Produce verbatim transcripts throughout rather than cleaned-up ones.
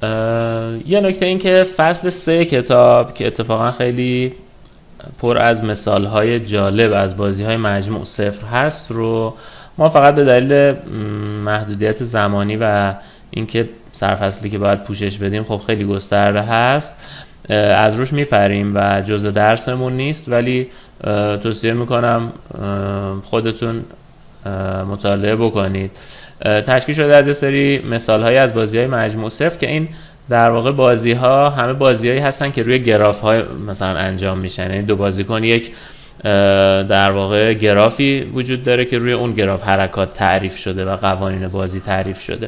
یه نکته این که فصل سه کتاب که اتفاقا خیلی پر از مثالهای جالب از بازی‌های مجموع صفر هست رو ما فقط به دلیل محدودیت زمانی و اینکه سرفصلی که باید پوشش بدیم خب خیلی گسترده هست از روش میپریم و جزء درسمون نیست، ولی توصیه میکنم خودتون مطالعه بکنید. تشکیل شده از یه سری مثال‌های از بازی‌های مجموع صفر که این در واقع بازی‌ها همه بازی‌هایی هستن که روی گراف‌های مثلا انجام میشن، یعنی دو بازیکن یک در واقع گرافی وجود داره که روی اون گراف حرکات تعریف شده و قوانین بازی تعریف شده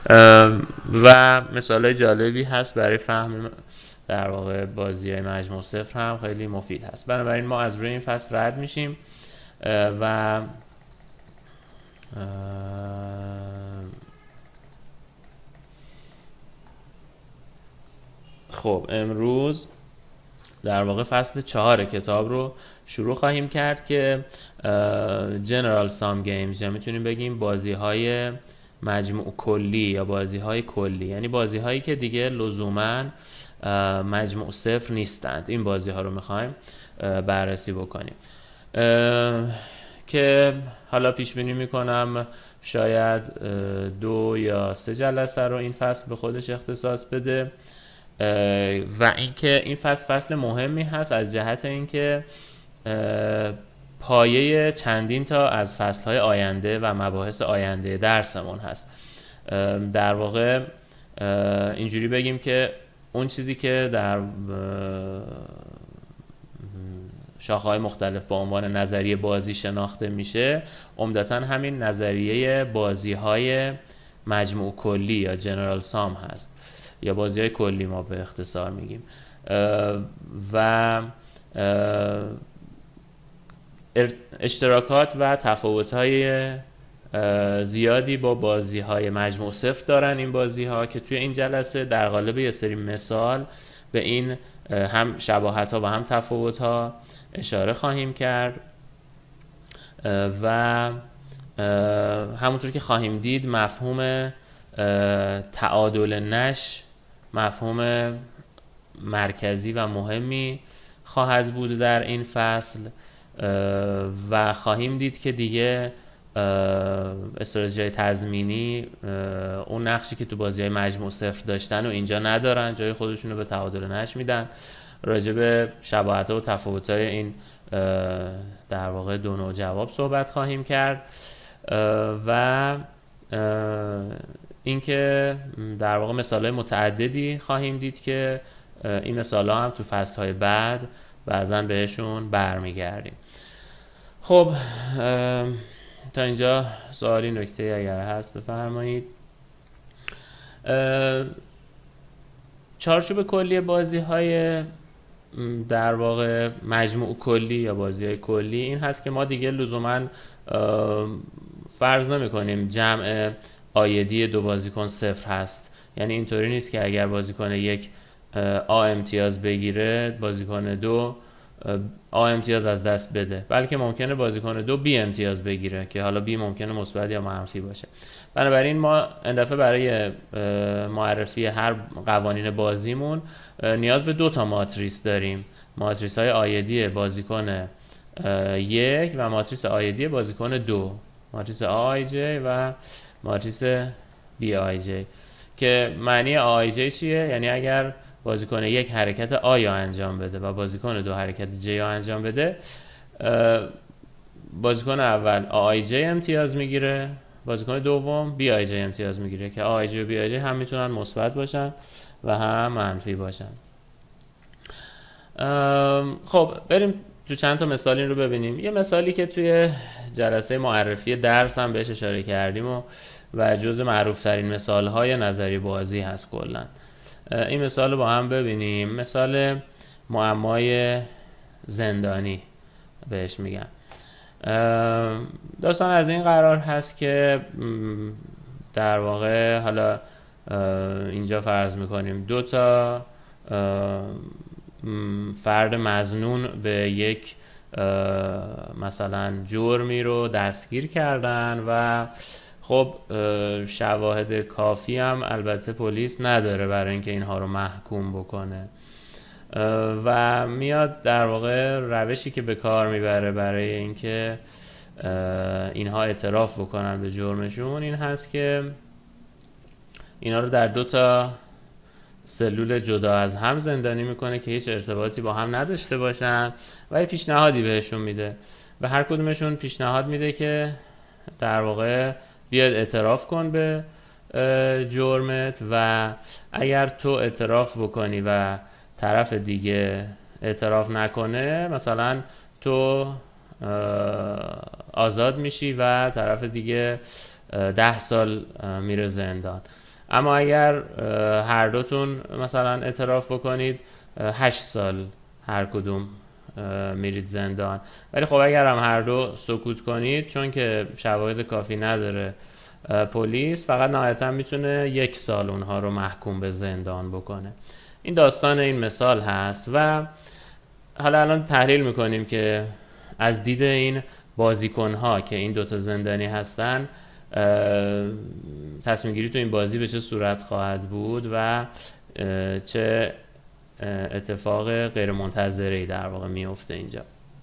و مثال‌های جالبی هست برای فهم در واقع بازی‌های مجموع صفر هم خیلی مفید هست. بنابراین ما از روی این فصل رد میشیم و خب امروز در واقع فصل چهار کتاب رو شروع خواهیم کرد که General Sum Games یا میتونیم بگیم بازی های مجموع کلی یا بازی های کلی، یعنی بازی هایی که دیگه لزوما مجموع صفر نیستند. این بازی ها رو میخوایم بررسی بکنیم که حالا پیش بینی میکنم شاید دو یا سه جلسه رو این فصل به خودش اختصاص بده و اینکه این فصل فصل مهمی هست از جهت اینکه پایه چندین تا از فصل‌های آینده و مباحث آینده درسمون هست. در واقع اینجوری بگیم که اون چیزی که در شاخه‌های مختلف با عنوان نظریه بازی شناخته میشه عمدتاً همین نظریه بازی‌های مجموع کلی یا جنرال سام هست یا بازی‌های کلی ما به اختصار میگیم و اشتراکات و تفاوت‌های زیادی با بازی‌های مجموع صفر دارن این بازی‌ها که توی این جلسه در قالب یه سری مثال به این هم شباهت‌ها و هم تفاوت‌ها اشاره خواهیم کرد و همونطور که خواهیم دید مفهوم تعادل نش مفهوم مرکزی و مهمی خواهد بود در این فصل و خواهیم دید که دیگه استراتژی‌های تضمینی اون نقشی که تو بازی‌های مجموع صفر داشتن و اینجا ندارن، جای خودشون رو به تعادل نش میدن. راجع به شباهت‌ها و تفاوت‌های این در واقع دو نوع جواب صحبت خواهیم کرد و اینکه در واقع مثال‌های متعددی خواهیم دید که این مثال‌ها هم تو فصل‌های بعد بعضاً بهشون برمیگردیم. خب تا اینجا سوالی نکته اگر هست بفرمایید. چارچوب کلی بازی‌های در واقع مجموع کلی یا بازی‌های کلی این هست که ما دیگه لزوماً فرض نمی‌کنیم جمع آیدی دو بازیکن صفر هست، یعنی اینطوری نیست که اگر بازیکن یک آ امتیاز بگیره بازیکن دو آ امتیاز از دست بده، بلکه ممکنه بازیکن دو بی امتیاز بگیره که حالا بی ممکنه مثبت یا منفی باشه. بنابراین ما این دفعه برای معرفی هر قوانین بازیمون نیاز به دو تا ماتریس داریم، ماتریس های آیدی بازیکن یک و ماتریس آیدی بازیکن دو، ماتریس آی جی و ماتریس بی آی جی که معنی آی جی چیه؟ یعنی اگر بازیکن یک حرکت آیا انجام بده و بازیکن دو حرکت جی انجام بده، بازیکن اول آی جی امتیاز میگیره، بازیکن دوم بی آی جی امتیاز میگیره که آی جی و بی آی جی هم میتونن مثبت باشن و هم منفی باشن. خب بریم تو چند تا مثال این رو ببینیم. یه مثالی که توی جلسه معرفی درس هم بهش اشاره کردیم و و جزء معروف ترین مثال های نظری بازی هست کلا. این مثال رو با هم ببینیم. مثال معمای زندانی بهش میگن. داستان از این قرار هست که در واقع حالا اینجا فرض میکنیم دو تا فرد مظنون به یک مثلا جرمی رو دستگیر کردن و خب شواهد کافی هم البته پلیس نداره برای اینکه اینها رو محکوم بکنه و میاد در واقع روشی که به کار میبره برای اینکه اینها اعتراف بکنن به جرمشون این هست که اینا رو در دو تا سلول جدا از هم زندانی میکنه که هیچ ارتباطی با هم نداشته باشن و یه پیشنهادی بهشون میده و هر کدومشون پیشنهاد میده که در واقع بیاد اعتراف کن به جرمت و اگر تو اعتراف بکنی و طرف دیگه اعتراف نکنه مثلا تو آزاد میشی و طرف دیگه ده سال میره زندان. اما اگر هر دوتون مثلا اعتراف بکنید هشت سال هر کدوم میرید زندان. ولی خب اگر هم هر دو سکوت کنید چون که شواهد کافی نداره پلیس فقط نهایتا میتونه یک سال اونها رو محکوم به زندان بکنه. این داستان این مثال هست و حالا الان تحلیل میکنیم که از دید این بازیکن ها که این دوتا زندانی هستن تصمیم گیری تو این بازی به چه صورت خواهد بود و چه اتفاق غیر منتظره‌ای در واقع میفته اینجا.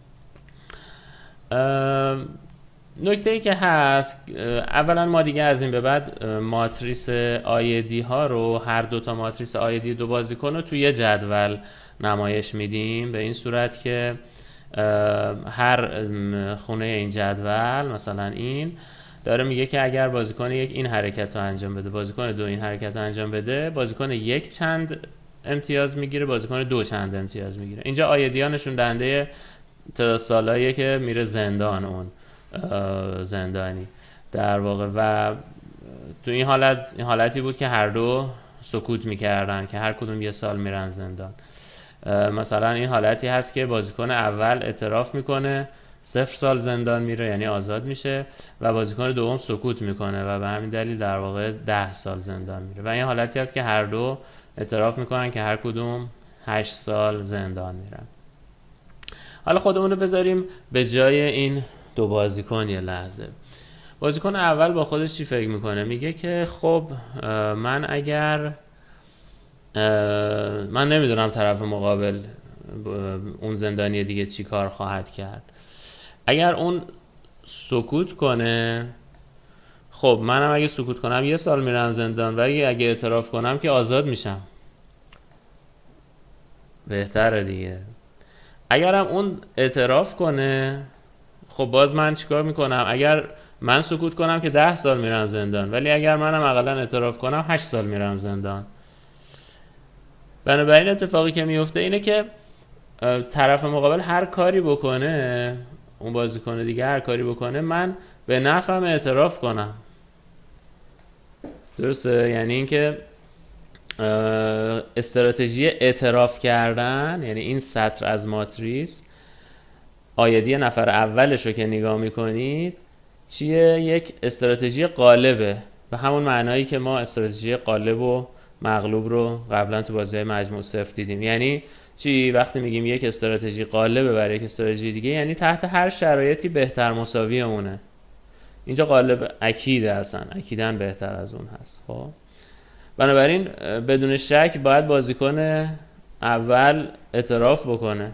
نکته ای که هست اولا ما دیگه از این به بعد ماتریس آیدی ها رو هر دو تا ماتریس آیدی دو بازیکن رو توی یه جدول نمایش میدیم به این صورت که هر خونه این جدول مثلا این داره میگه که اگر بازیکن یک این حرکت رو انجام بده بازیکن دو این حرکت رو انجام بده بازیکن یک چند امتیاز میگیره بازیکن دو چند امتیاز میگیره. اینجا آیدی ها نشون دهنده تعداد سالاییه که میره زندان اون زندانی در واقع و تو این حالت این حالتی بود که هر دو سکوت میکردن که هر کدوم یه سال میرن زندان. مثلا این حالتی هست که بازیکن اول اعتراف میکنه صفر سال زندان میره یعنی آزاد میشه و بازیکن دوم سکوت میکنه و به همین دلیل در واقع ده سال زندان میره و این حالتی هست که هر دو اعتراف میکنن که هر کدوم هشت سال زندان میرن. حالا خودمون رو بذاریم به جای این دو بازیکن یه لحظه. بازیکن اول با خودش چی فکر میکنه؟ میگه که خب من اگر من نمیدونم طرف مقابل اون زندانی دیگه چی کار خواهد کرد. اگر اون سکوت کنه خب منم اگه سکوت کنم یه سال میرم زندان ولی اگه اعتراف کنم که آزاد میشم. بهتره دیگه. اگرم اون اعتراف کنه خب باز من چیکار میکنم؟ اگر من سکوت کنم که ده سال میرم زندان ولی اگر منم اقلا اعتراف کنم هشت سال میرم زندان. بنابراین اتفاقی که میفته اینه که طرف مقابل هر کاری بکنه اون بازیکن دیگه هر کاری بکنه من به نفعم اعتراف کنم. درسته؟ یعنی اینکه استراتژی اعتراف کردن یعنی این سطر از ماتریس آیدی نفر اولش رو که نگاه میکنید چیه؟ یک استراتژی غالبه به همون معنایی که ما استراتژی غالب و مغلوب رو قبلا تو بازی‌های مجموع صفر دیدیم. یعنی چی؟ وقتی میگیم یک استراتژی غالبه برای یک استراتژی دیگه یعنی تحت هر شرایطی بهتر مساوی اونه. اینجا غالب اکیده اصلا اکیداً بهتر از اون هست. خب بنابراین بدون شک باید بازیکن اول اعتراف بکنه.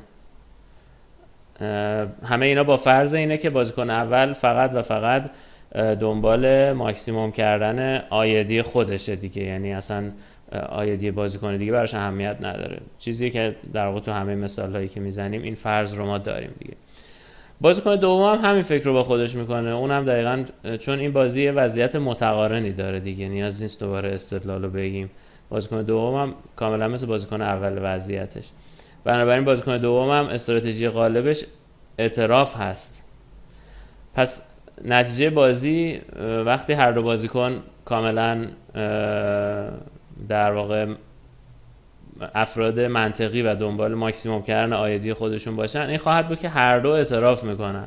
همه اینا با فرض اینه که بازیکن اول فقط و فقط دنبال ماکسیموم کردن آیدی خودشه دیگه، یعنی اصلا آیدی بازیکن دیگه براش اهمیت نداره. چیزی که در واقع تو همه مثال‌هایی که میزنیم این فرض رو ما داریم دیگه. بازیکن دوم هم همین فکر رو با خودش میکنه، اونم دقیقاً چون این بازی وضعیت متقارنی داره دیگه، نیاز نیست دوباره استدلال رو بگیم. بازیکن دوم هم کاملا مثل بازیکن اول وضعیتش. بنابراین بازیکن دوم هم استراتژی غالبش اعتراف هست. پس نتیجه بازی وقتی هر دو بازیکن کاملا در واقع افراد منطقی و دنبال ماکسیموم کردن آیدی خودشون باشن، این خواهد بود که هر دو اعتراف میکنن.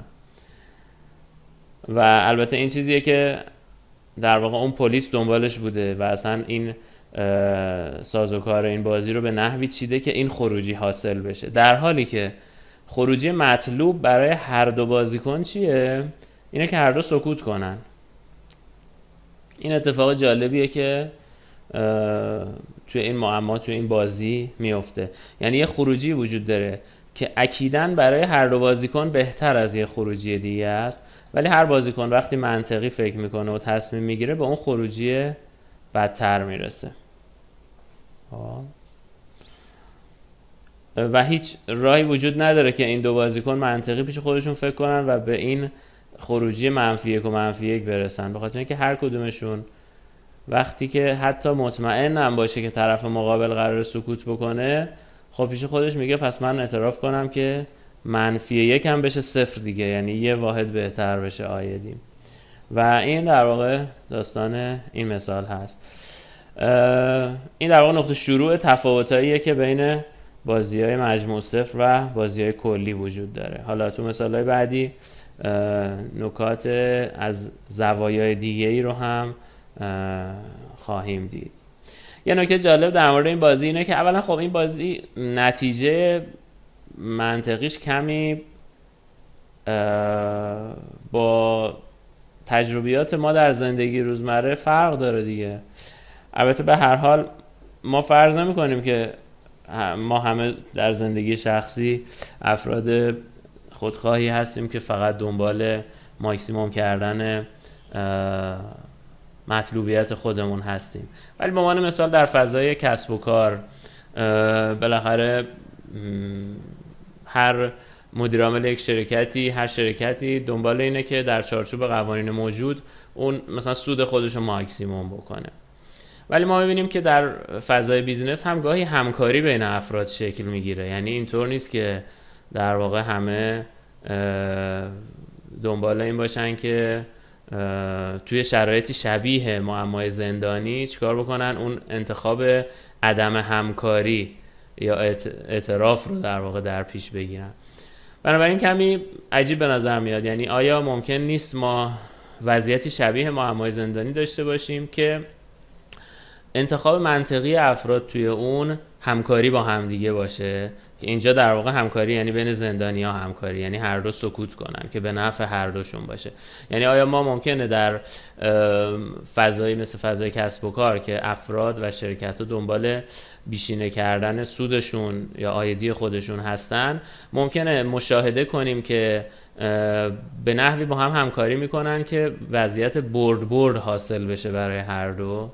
و البته این چیزیه که در واقع اون پلیس دنبالش بوده و اصلا این سازوکار این بازی رو به نحوی چیده که این خروجی حاصل بشه، در حالی که خروجی مطلوب برای هر دو بازیکن چیه؟ اینه که هر دو سکوت کنن. این اتفاق جالبیه که توی این معما توی این بازی میفته. یعنی یه خروجی وجود داره که اکیداً برای هر دو بازیکن بهتر از یه خروجی دیگه است، ولی هر بازیکن وقتی منطقی فکر میکنه و تصمیم میگیره به اون خروجی بدتر میرسه و هیچ راهی وجود نداره که این دو بازیکن منطقی پیش خودشون فکر کنن و به این خروجی منفی یک و منفی یک برسن، به خاطر اینکه هر کدومشون وقتی که حتی مطمئن هم باشه که طرف مقابل قرار سکوت بکنه، خب پیش خودش میگه پس من اعتراف کنم که منفی یک هم بشه صفر دیگه، یعنی یه واحد بهتر بشه آیدیم. و این در واقع داستان این مثال هست. این در واقع نقطه شروع تفاوتاییه که بین بازی‌های مجموع صفر و بازی‌های کلی وجود داره. حالا تو مثال‌های بعدی نکات از زوایای دیگه‌ای رو هم خواهیم دید. یه نکته جالب در مورد این بازی اینه که اولا خب این بازی نتیجه منطقیش کمی با تجربیات ما در زندگی روزمره فرق داره دیگه. البته به هر حال ما فرض نمی کنیم که ما همه در زندگی شخصی افراد خودخواهی هستیم که فقط دنبال ماکسیموم کردن مطلوبیت خودمون هستیم، ولی به عنوان مثال در فضای کسب و کار بالاخره هر مدیر عامل یک شرکتی هر شرکتی دنبال اینه که در چارچوب قوانین موجود اون مثلا سود خودش رو ماکسیموم بکنه. ولی ما می‌بینیم که در فضای بیزینس هم گاهی همکاری بین افراد شکل میگیره. یعنی اینطور نیست که در واقع همه دنبال این باشن که توی شرایطی شبیه معمای زندانی چیکار بکنن، اون انتخاب عدم همکاری یا اعتراف رو در واقع در پیش بگیرن. بنابراین کمی عجیب به نظر میاد. یعنی آیا ممکن نیست ما وضعیتی شبیه معمای زندانی داشته باشیم که انتخاب منطقی افراد توی اون همکاری با همدیگه باشه، که اینجا در واقع همکاری یعنی بین زندانی‌ها همکاری، یعنی هر دو سکوت کنن که به نفع هر دوشون باشه. یعنی آیا ما ممکنه در فضایی مثل فضای کسب و کار که افراد و شرکت‌ها دنبال بیشینه کردن سودشون یا عایدی خودشون هستن، ممکنه مشاهده کنیم که به نحوی با هم همکاری میکنن که وضعیت برد برد حاصل بشه برای هر دو؟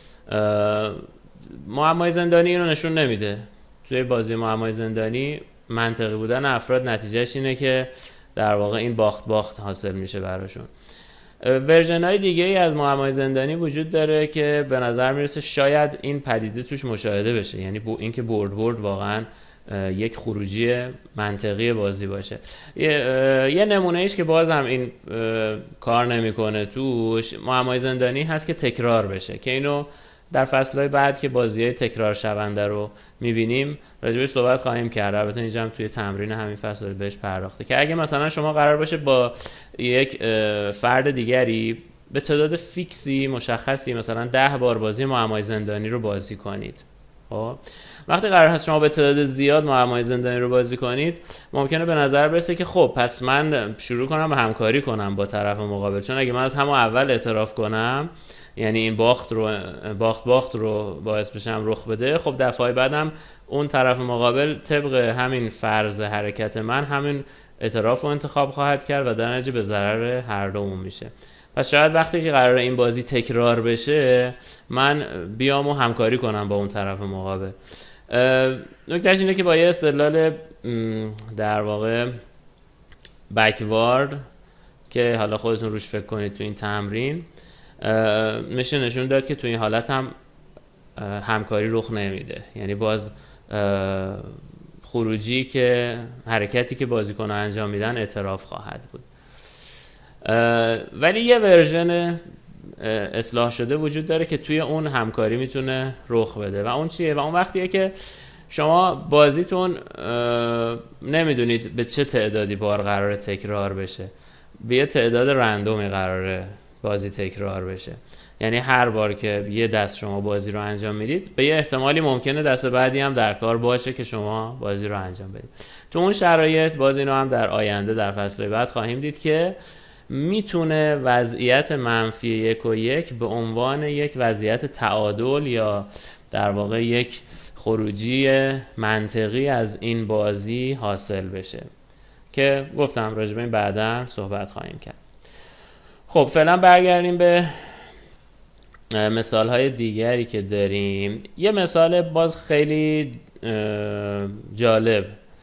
معمای زندانی اینو نشون نمیده. توی بازی معمای زندانی منطقی بودن افراد نتیجهش اینه که در واقع این باخت باخت حاصل میشه براشون. ورژن های دیگه ای از معمای زندانی وجود داره که به نظر میرسه شاید این پدیده توش مشاهده بشه، یعنی این که برد برد واقعا یک خروجی منطقی بازی باشه. یه, یه نمونه ایش که باز هم این کار نمیکنه توش معمای زندانی هست که تکرار بشه، که اینو در فصلهای بعد که بازی‌های تکرار شونده رو می‌بینیم راجبش صحبت خواهیم کرد. البته اینجا هم توی تمرین همین فصل بهش پرداخته که اگه مثلا شما قرار باشه با یک فرد دیگری به تعداد فیکسی مشخصی مثلا ده بار بازی معمای زندانی رو بازی کنید، خب وقتی قرار هست شما به تعداد زیاد معمای زندانی رو بازی کنید، ممکنه به نظر برسه که خب پس من شروع کنم به همکاری کنم با طرف مقابل، چون اگه من از همون اول اعتراف کنم، یعنی این باخت رو باخت باخت رو باعث بشم رخ بده، خب دفعه بعدم اون طرف مقابل طبق همین فرض حرکت من همین اعتراف رو انتخاب خواهد کرد و در نتیجه به ضرر هر دومون میشه. پس شاید وقتی که قرار این بازی تکرار بشه من بیام و همکاری کنم با اون طرف مقابل. نکتهش اینه که با یه استدلال در واقع بکوارد که حالا خودتون روش فکر کنید تو این تمرین، میشه نشون داد که تو این حالت هم همکاری رخ نمیده. یعنی باز خروجی که حرکتی که بازیکن‌ها انجام میدن اعتراف خواهد بود. ولی یه ورژن اصلاح شده وجود داره که توی اون همکاری میتونه رخ بده و اون چیه؟ و اون وقتیه که شما بازیتون نمیدونید به چه تعدادی بار قراره تکرار بشه، به یه تعداد رندومی قراره بازی تکرار بشه. یعنی هر بار که یه دست شما بازی رو انجام میدید به یه احتمالی ممکنه دست بعدی هم در کار باشه که شما بازی رو انجام بدید. تو اون شرایط باز اینو هم در آینده در فصل بعد خواهیم دید که میتونه وضعیت منفی یک و یک به عنوان یک وضعیت تعادل یا در واقع یک خروجی منطقی از این بازی حاصل بشه که گفتم راجع به این بعداً صحبت خواهیم کرد. خب فعلا برگردیم به مثال های دیگری که داریم. یه مثال باز خیلی جالب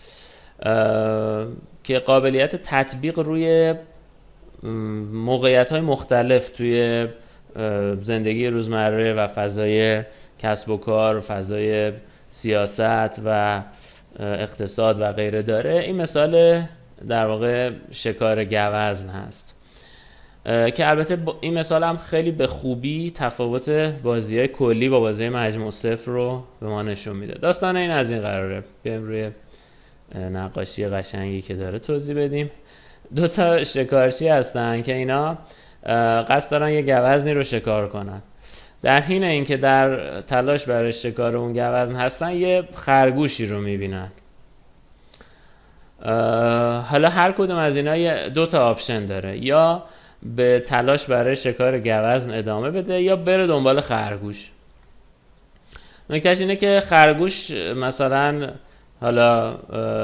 که قابلیت تطبیق روی موقعیت های مختلف توی زندگی روزمره و فضای کسب و کار، فضای سیاست و اقتصاد و غیره داره. این مثال در واقع شکار گوزن هست که البته این مثال هم خیلی به خوبی تفاوت بازی‌های کلی با بازی مجموع صفر رو به ما نشون میده. داستان این از این قراره، بیایم روی نقاشی قشنگی که داره توضیح بدیم. دو تا شکارچی هستن که اینا قصد دارن یه گوزنی رو شکار کنن. در حین اینکه در تلاش برای شکار اون گوزن هستن، یه خرگوشی رو میبینن. حالا هر کدوم از اینا دو تا آپشن داره، یا به تلاش برای شکار گوزن ادامه بده یا بره دنبال خرگوش. نکتهش اینه که خرگوش مثلا حالا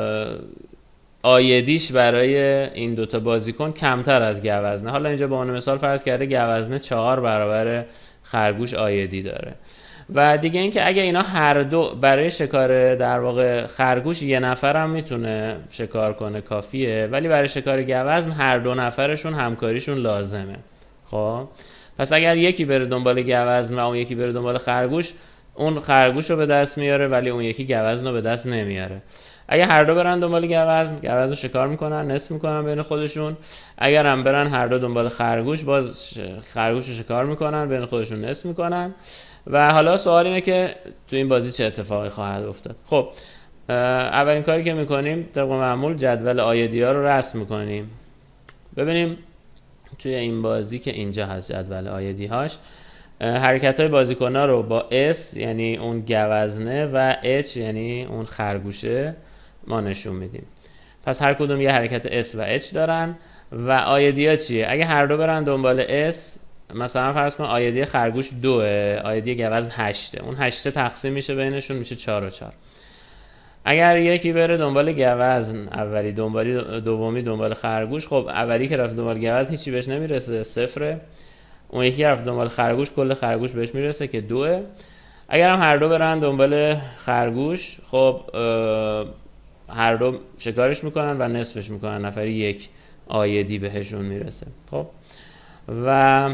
آیدیش برای این دوتا بازیکن کمتر از گوزنه. حالا اینجا به عنوان مثال فرض کرده گوزنه چهار برابر خرگوش آیدی داره. و دیگه اینکه اگه اینا هر دو برای شکار در واقع خرگوش یه نفر هم میتونه شکار کنه کافیه، ولی برای شکار گوزن هر دو نفرشون همکاریشون لازمه. خب پس اگر یکی بره دنبال گوزن و اون یکی بره دنبال خرگوش، اون خرگوش رو به دست میاره ولی اون یکی گوزن رو به دست نمیاره. اگر هر دو برن دنبال گوزن، گوزن رو شکار میکنن، نصف میکنن بین خودشون. اگر هم برن هر دو دنبال خرگوش، باز خرگوش رو شکار میکنن، بین خودشون نصف میکنن. و حالا سوال اینه که تو این بازی چه اتفاقی خواهد افتاد. خب اولین کاری که میکنیم طبق معمول جدول آیدی ها رو رسم میکنیم. ببینیم توی این بازی که اینجا هست جدول آیدی هاش، حرکت های بازیکن ها رو با S یعنی اون گوزنه و H یعنی اون خرگوشه ما نشون میدیم. پس هر کدوم یه حرکت S و H دارن. و آیدی ها چیه؟ اگه هر دو برن دنبال S، مثلا فرض کن آیدی خرگوش دوه، آیدی گوزن هشته، اون هشته تقسیم میشه بینشون میشه چار و چار. اگر یکی بره دنبال گوزن اولی، دنبالی دومی دنبال خرگوش، خب اولی که رفت دنبال گوزن هیچی بهش نمیرسه، صفره. اون یکی رفت دنبال خرگوش، کل خرگوش بهش میرسه که دوه. اگر هم هر دو برن دنبال خرگوش، خب هر دو شکارش میکنن و نصفش میکنن، نفری یک آیدی بهشون میرسه. خب و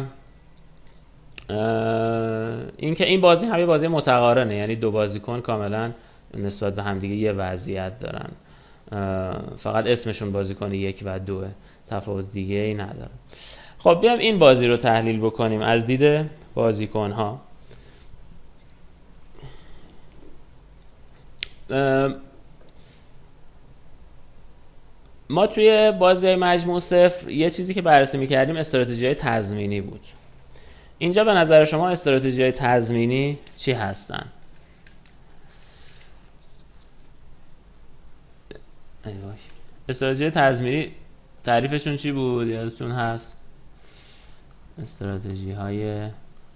این که این بازی همه بازی متقارنه، یعنی دو بازیکن کاملا نسبت به همدیگه یه وضعیت دارن، فقط اسمشون بازیکن یک و دوه، تفاوت دیگه ای نداره. خب بیام این بازی رو تحلیل بکنیم از دید بازیکن ها. ما توی بازی مجموع صفر یه چیزی که بررسی میکردیم استراتژی تضمینی بود. اینجا به نظر شما استراتژی تضمینی چی هستن؟ ایوای. استراتژی تضمینی تعریفشون چی بود؟ یادتون هست؟ استراتژی های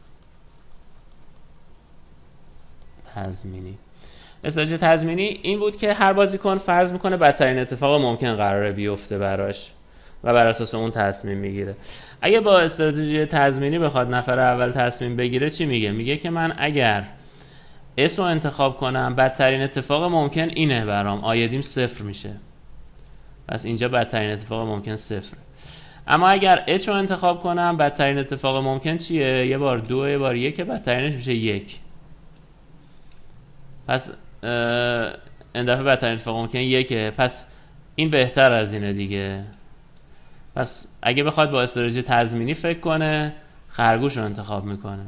تضمینی. استراتژی تضمینی این بود که هر بازیکن فرض میکنه بدترین اتفاق ممکن قراره بیفته براش و بر اساس اون تصمیم میگیره. اگه با استراتژی تضمینی بخواد نفر اول تصمیم بگیره چی میگه؟ میگه که من اگر اس رو انتخاب کنم بدترین اتفاق ممکن اینه برام، آیدیم صفر میشه. پس اینجا بدترین اتفاق ممکن صفر. اما اگر اچ رو انتخاب کنم بدترین اتفاق ممکن چیه؟ یه بار دو، یه بار یک، بدترینش میشه یک. پس این دفعه بدترین اتفاق ممکن یکه، پس این بهتر از اینه دیگه. پس اگه بخواد با استراتژی تضمینی فکر کنه خرگوش رو انتخاب میکنه.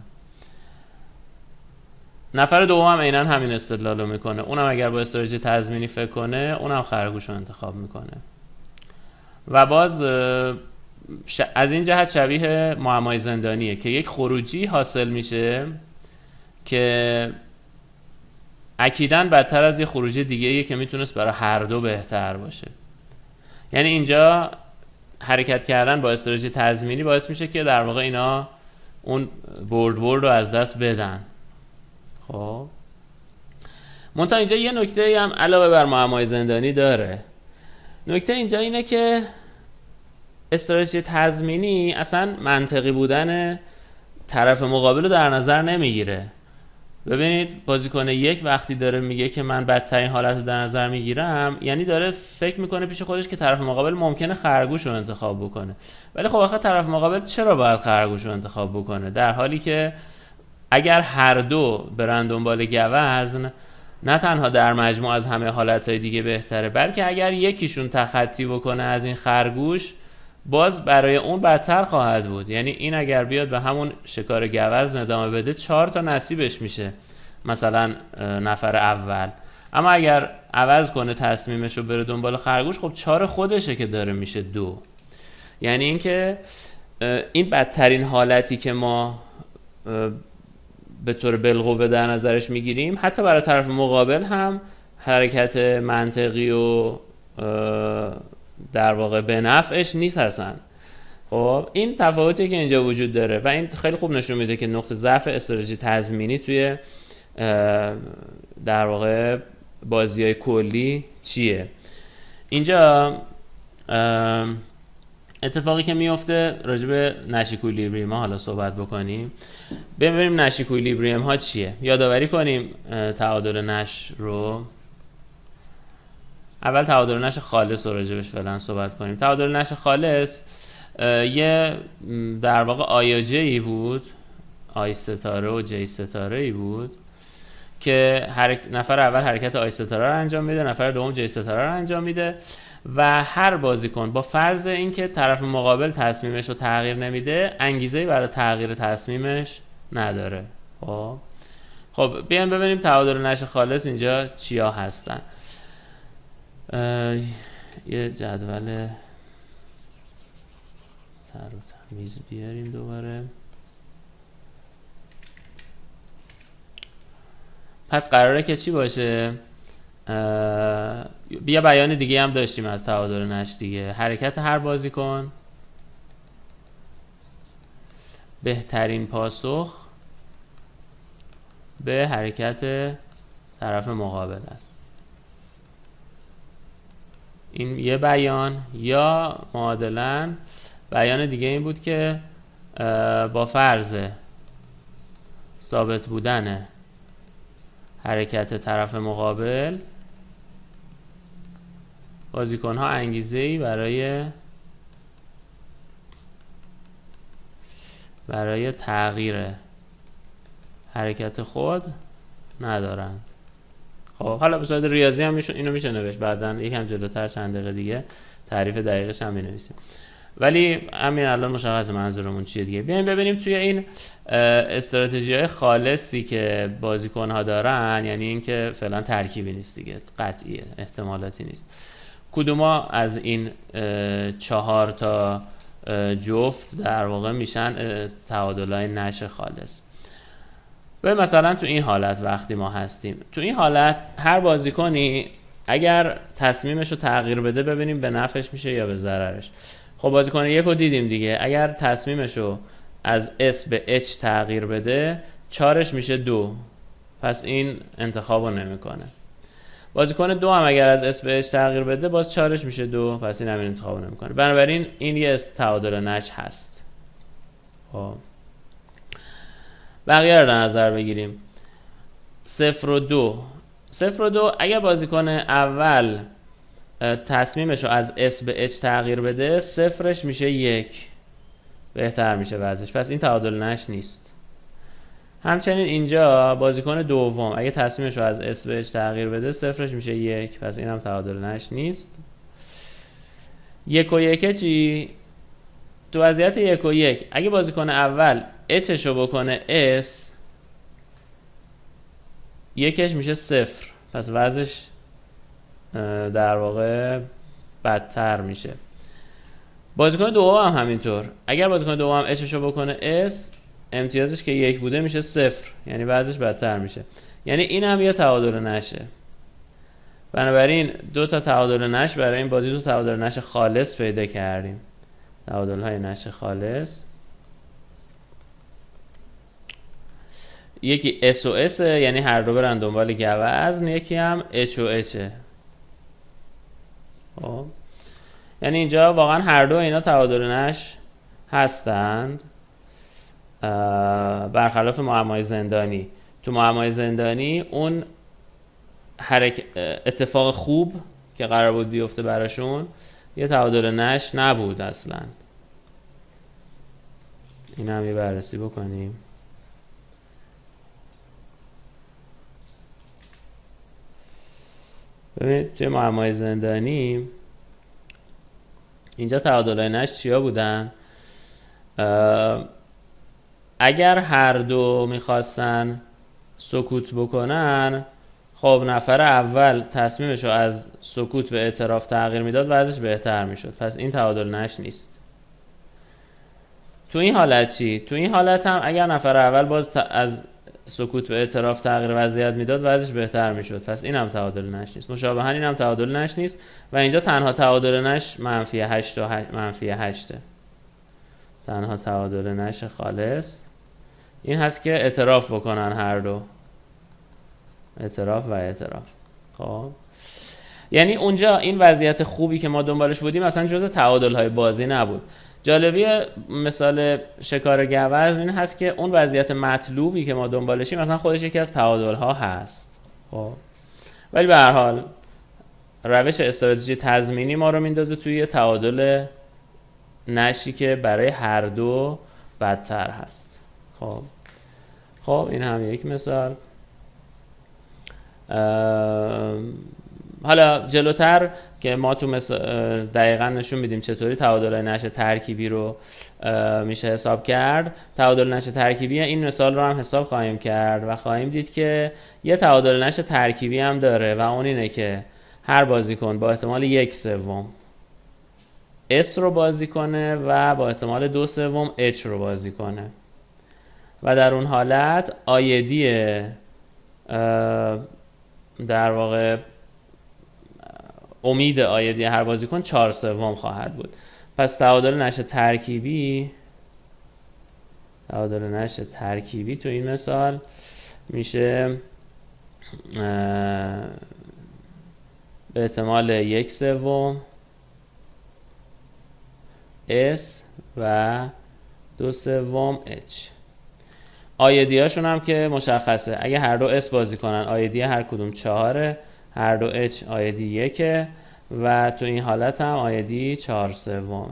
نفر دوم هم عیناً همین استدلال رو میکنه، اونم اگر با استراتژی تضمینی فکر کنه اونم خرگوش رو انتخاب میکنه. و باز از این جهت شبیه معمای زندانیه که یک خروجی حاصل میشه که اکیداً بدتر از یه خروجی دیگه ایه که میتونست برای هر دو بهتر باشه. یعنی اینجا حرکت کردن با استراتژی تضمینی باعث میشه که در واقع اینا اون برد برد رو از دست بدن. خب منتها اینجا یه نکته هم علاوه بر معمای زندانی داره. نکته اینجا اینه که استراتژی تضمینی اصلا منطقی بودن طرف مقابل رو در نظر نمیگیره. ببینید بازیکن یک وقتی داره میگه که من بدترین حالت رو در نظر میگیرم، یعنی داره فکر میکنه پیش خودش که طرف مقابل ممکنه خرگوش رو انتخاب بکنه. ولی خب آخه طرف مقابل چرا باید خرگوش رو انتخاب بکنه؟ در حالی که اگر هر دو برن دنبال گوزن، نه تنها در مجموع از همه حالتهای دیگه بهتره، بلکه اگر یکیشون تخطی بکنه از این خرگوش، باز برای اون بدتر خواهد بود. یعنی این اگر بیاد به همون شکار گوزن ادامه بده، چهار تا نصیبش میشه مثلا نفر اول. اما اگر عوض کنه تصمیمش رو بره دنبال خرگوش، خب چهار خودشه که داره میشه دو. یعنی اینکه این بدترین حالتی که ما به طور بالقوه در نظرش میگیریم، حتی برای طرف مقابل هم حرکت منطقی و در واقع به نفعش نیست اصلا. خب این تفاوتی که اینجا وجود داره و این خیلی خوب نشون میده که نقطه ضعف استراتژی تضمینی توی در واقع بازی‌های کلی چیه. اینجا اتفاقی که میفته راجع به نش اکویلیبریوم ها حالا صحبت بکنیم. ببینیم نش اکویلیبریوم ها چیه. یادآوری کنیم تعادل نش رو. اول تعادل نش خالص رو راجع بهش فعلا صحبت کنیم. تعادل نش خالص یه در واقع آی و جی بود، آی ستاره و جی ستاره ای بود که هر نفر اول حرکت آی ستاره رو انجام میده، نفر دوم جی ستاره رو انجام میده و هر بازیکن با فرض اینکه طرف مقابل تصمیمش رو تغییر نمیده، انگیزه‌ای برای تغییر تصمیمش نداره. خب خب بیایم ببینیم تعادل نش خالص اینجا چیا هستن. یه جدول تر و تمیز بیاریم دوباره. پس قراره که چی باشه؟ بیا بیان دیگه هم داشتیم از تعادل نش دیگه. حرکت هر بازیکن بهترین پاسخ به حرکت طرف مقابل است. این یه بیان. یا معادلاً بیان دیگه این بود که با فرض ثابت بودن حرکت طرف مقابل، بازیکن ها انگیزه‌ای برای برای تغییر حرکت خود ندارند. خب حالا به صورت ریاضی هم میشه اینو میشه نوشت، بعدن یکم جلوتر چند دقیقه دیگه تعریف دقیقش هم می‌نویسیم. ولی همین الان مشخص منظورمون چیه دیگه. بیایم ببینیم توی این استراتژی‌های خالصی که بازیکن‌ها دارن، یعنی اینکه فعلا ترکیبی نیست دیگه، قطعیه، احتمالاتی نیست، کدوما از این چهار تا جفت در واقع میشن تعادل‌های نش خالص. به مثلا تو این حالت وقتی ما هستیم، تو این حالت هر بازیکنی اگر تصمیمش رو تغییر بده، ببینیم به نفعش میشه یا به ضررش. خب بازیکن یک رو دیدیم دیگه، اگر تصمیمش رو از S به H تغییر بده، چارش میشه دو، پس این انتخاب رو نمیکنه. بازیکن دو هم اگر از S به H تغییر بده، باز چارش میشه دو، پس این هم این انتخاب رو نمیکنه. بنابراین این یه تعادل نش هست. خب بقیه رو در نظر بگیریم. صفر و دو. صفر و دو اگر بازیکن اول تصمیمش رو از S به H تغییر بده، صفرش میشه یک، بهتر میشه وضعش، پس این تعادل نش نیست. همچنین اینجا بازیکن دوم اگه تصمیمش رو از S به H تغییر بده، صفرش میشه یک، پس این هم تعادل نش نیست. یک و یک چی؟ تو وضعیت یک و یک اگه بازیکن اول Hش رو بکنه S، یکش میشه صفر، پس وضعش در واقع بدتر میشه. بازیکن دوم هم همینطور، اگر بازیکن دوم هم Hش رو بکنه S، امتیازش که یک بوده میشه صفر، یعنی وضعش بدتر میشه. یعنی این هم یه تعادل نشه. بنابراین دو تا تعادل نش برای این بازی دو تعادل نش خالص پیدا کردیم. تعادل های نش خالص. یکی اس و اس یعنی هر دو برن دنبال گوزن، یکی هم اچ و اچ. خب یعنی اینجا واقعا هر دو اینا تعادل نش هستند، برخلاف معمای زندانی. تو معمای زندانی اون حرک... اتفاق خوب که قرار بود بیفته براشون یه تعادل نش نبود اصلا. این هم یه بررسی بکنیم. ببینید توی معمای زندانی اینجا تعادل نش چیا بودن؟ اگر هر دو میخواستن سکوت بکنن، خب نفر اول تصمیمشو از سکوت به اعتراف تغییر میداد و ازش بهتر میشد، پس این تعادل نش نیست. تو این حالت چی؟ تو این حالت هم اگر نفر اول باز از سکوت به اعتراف تغییر وضعیت میداد و ازش بهتر میشد، پس این هم تعادل نش نیست. مشابهاً این هم تعادل نش نیست و اینجا تنها تعادل نش منفی هشت و منفی هشته. تنها تعادل نش خالص این هست که اعتراف بکنن هر دو، اعتراف و اعتراف. خب یعنی اونجا این وضعیت خوبی که ما دنبالش بودیم مثلا جزء تعادل های بازی نبود. جالبی مثال شکار گوزن این هست که اون وضعیت مطلوبی که ما دنبالشیم مثلا خودش یکی از تعادل ها هست. خب ولی به هر حال روش استراتژی تضمینی ما رو میندازه توی تعادل نشی که برای هر دو بدتر هست. خب خب این هم یک مثال. حالا جلوتر که ما تو مثال دقیقا نشون میدیم چطوری تعادل نش ترکیبی رو میشه حساب کرد. تعادل نش ترکیبی این مثال رو هم حساب خواهیم کرد و خواهیم دید که یه تعادل نش ترکیبی هم داره و اون اینه که هر بازیکن با احتمال یک سوم S رو بازی کنه و با احتمال دو سوم H رو بازی کنه و در اون حالت آیدی در واقع امید آیدی هر بازیکن چهار سوم خواهد بود. پس تعادل نش ترکیبی تعادل نش ترکیبی تو این مثال میشه به احتمال یک سوم S و دو سوم H. آیدی هاشون هم که مشخصه، اگه هر دو S بازی کنن آیدی هر کدوم چهاره، هر دو H آیدی یکه و تو این حالت هم آیدی چهار سومه.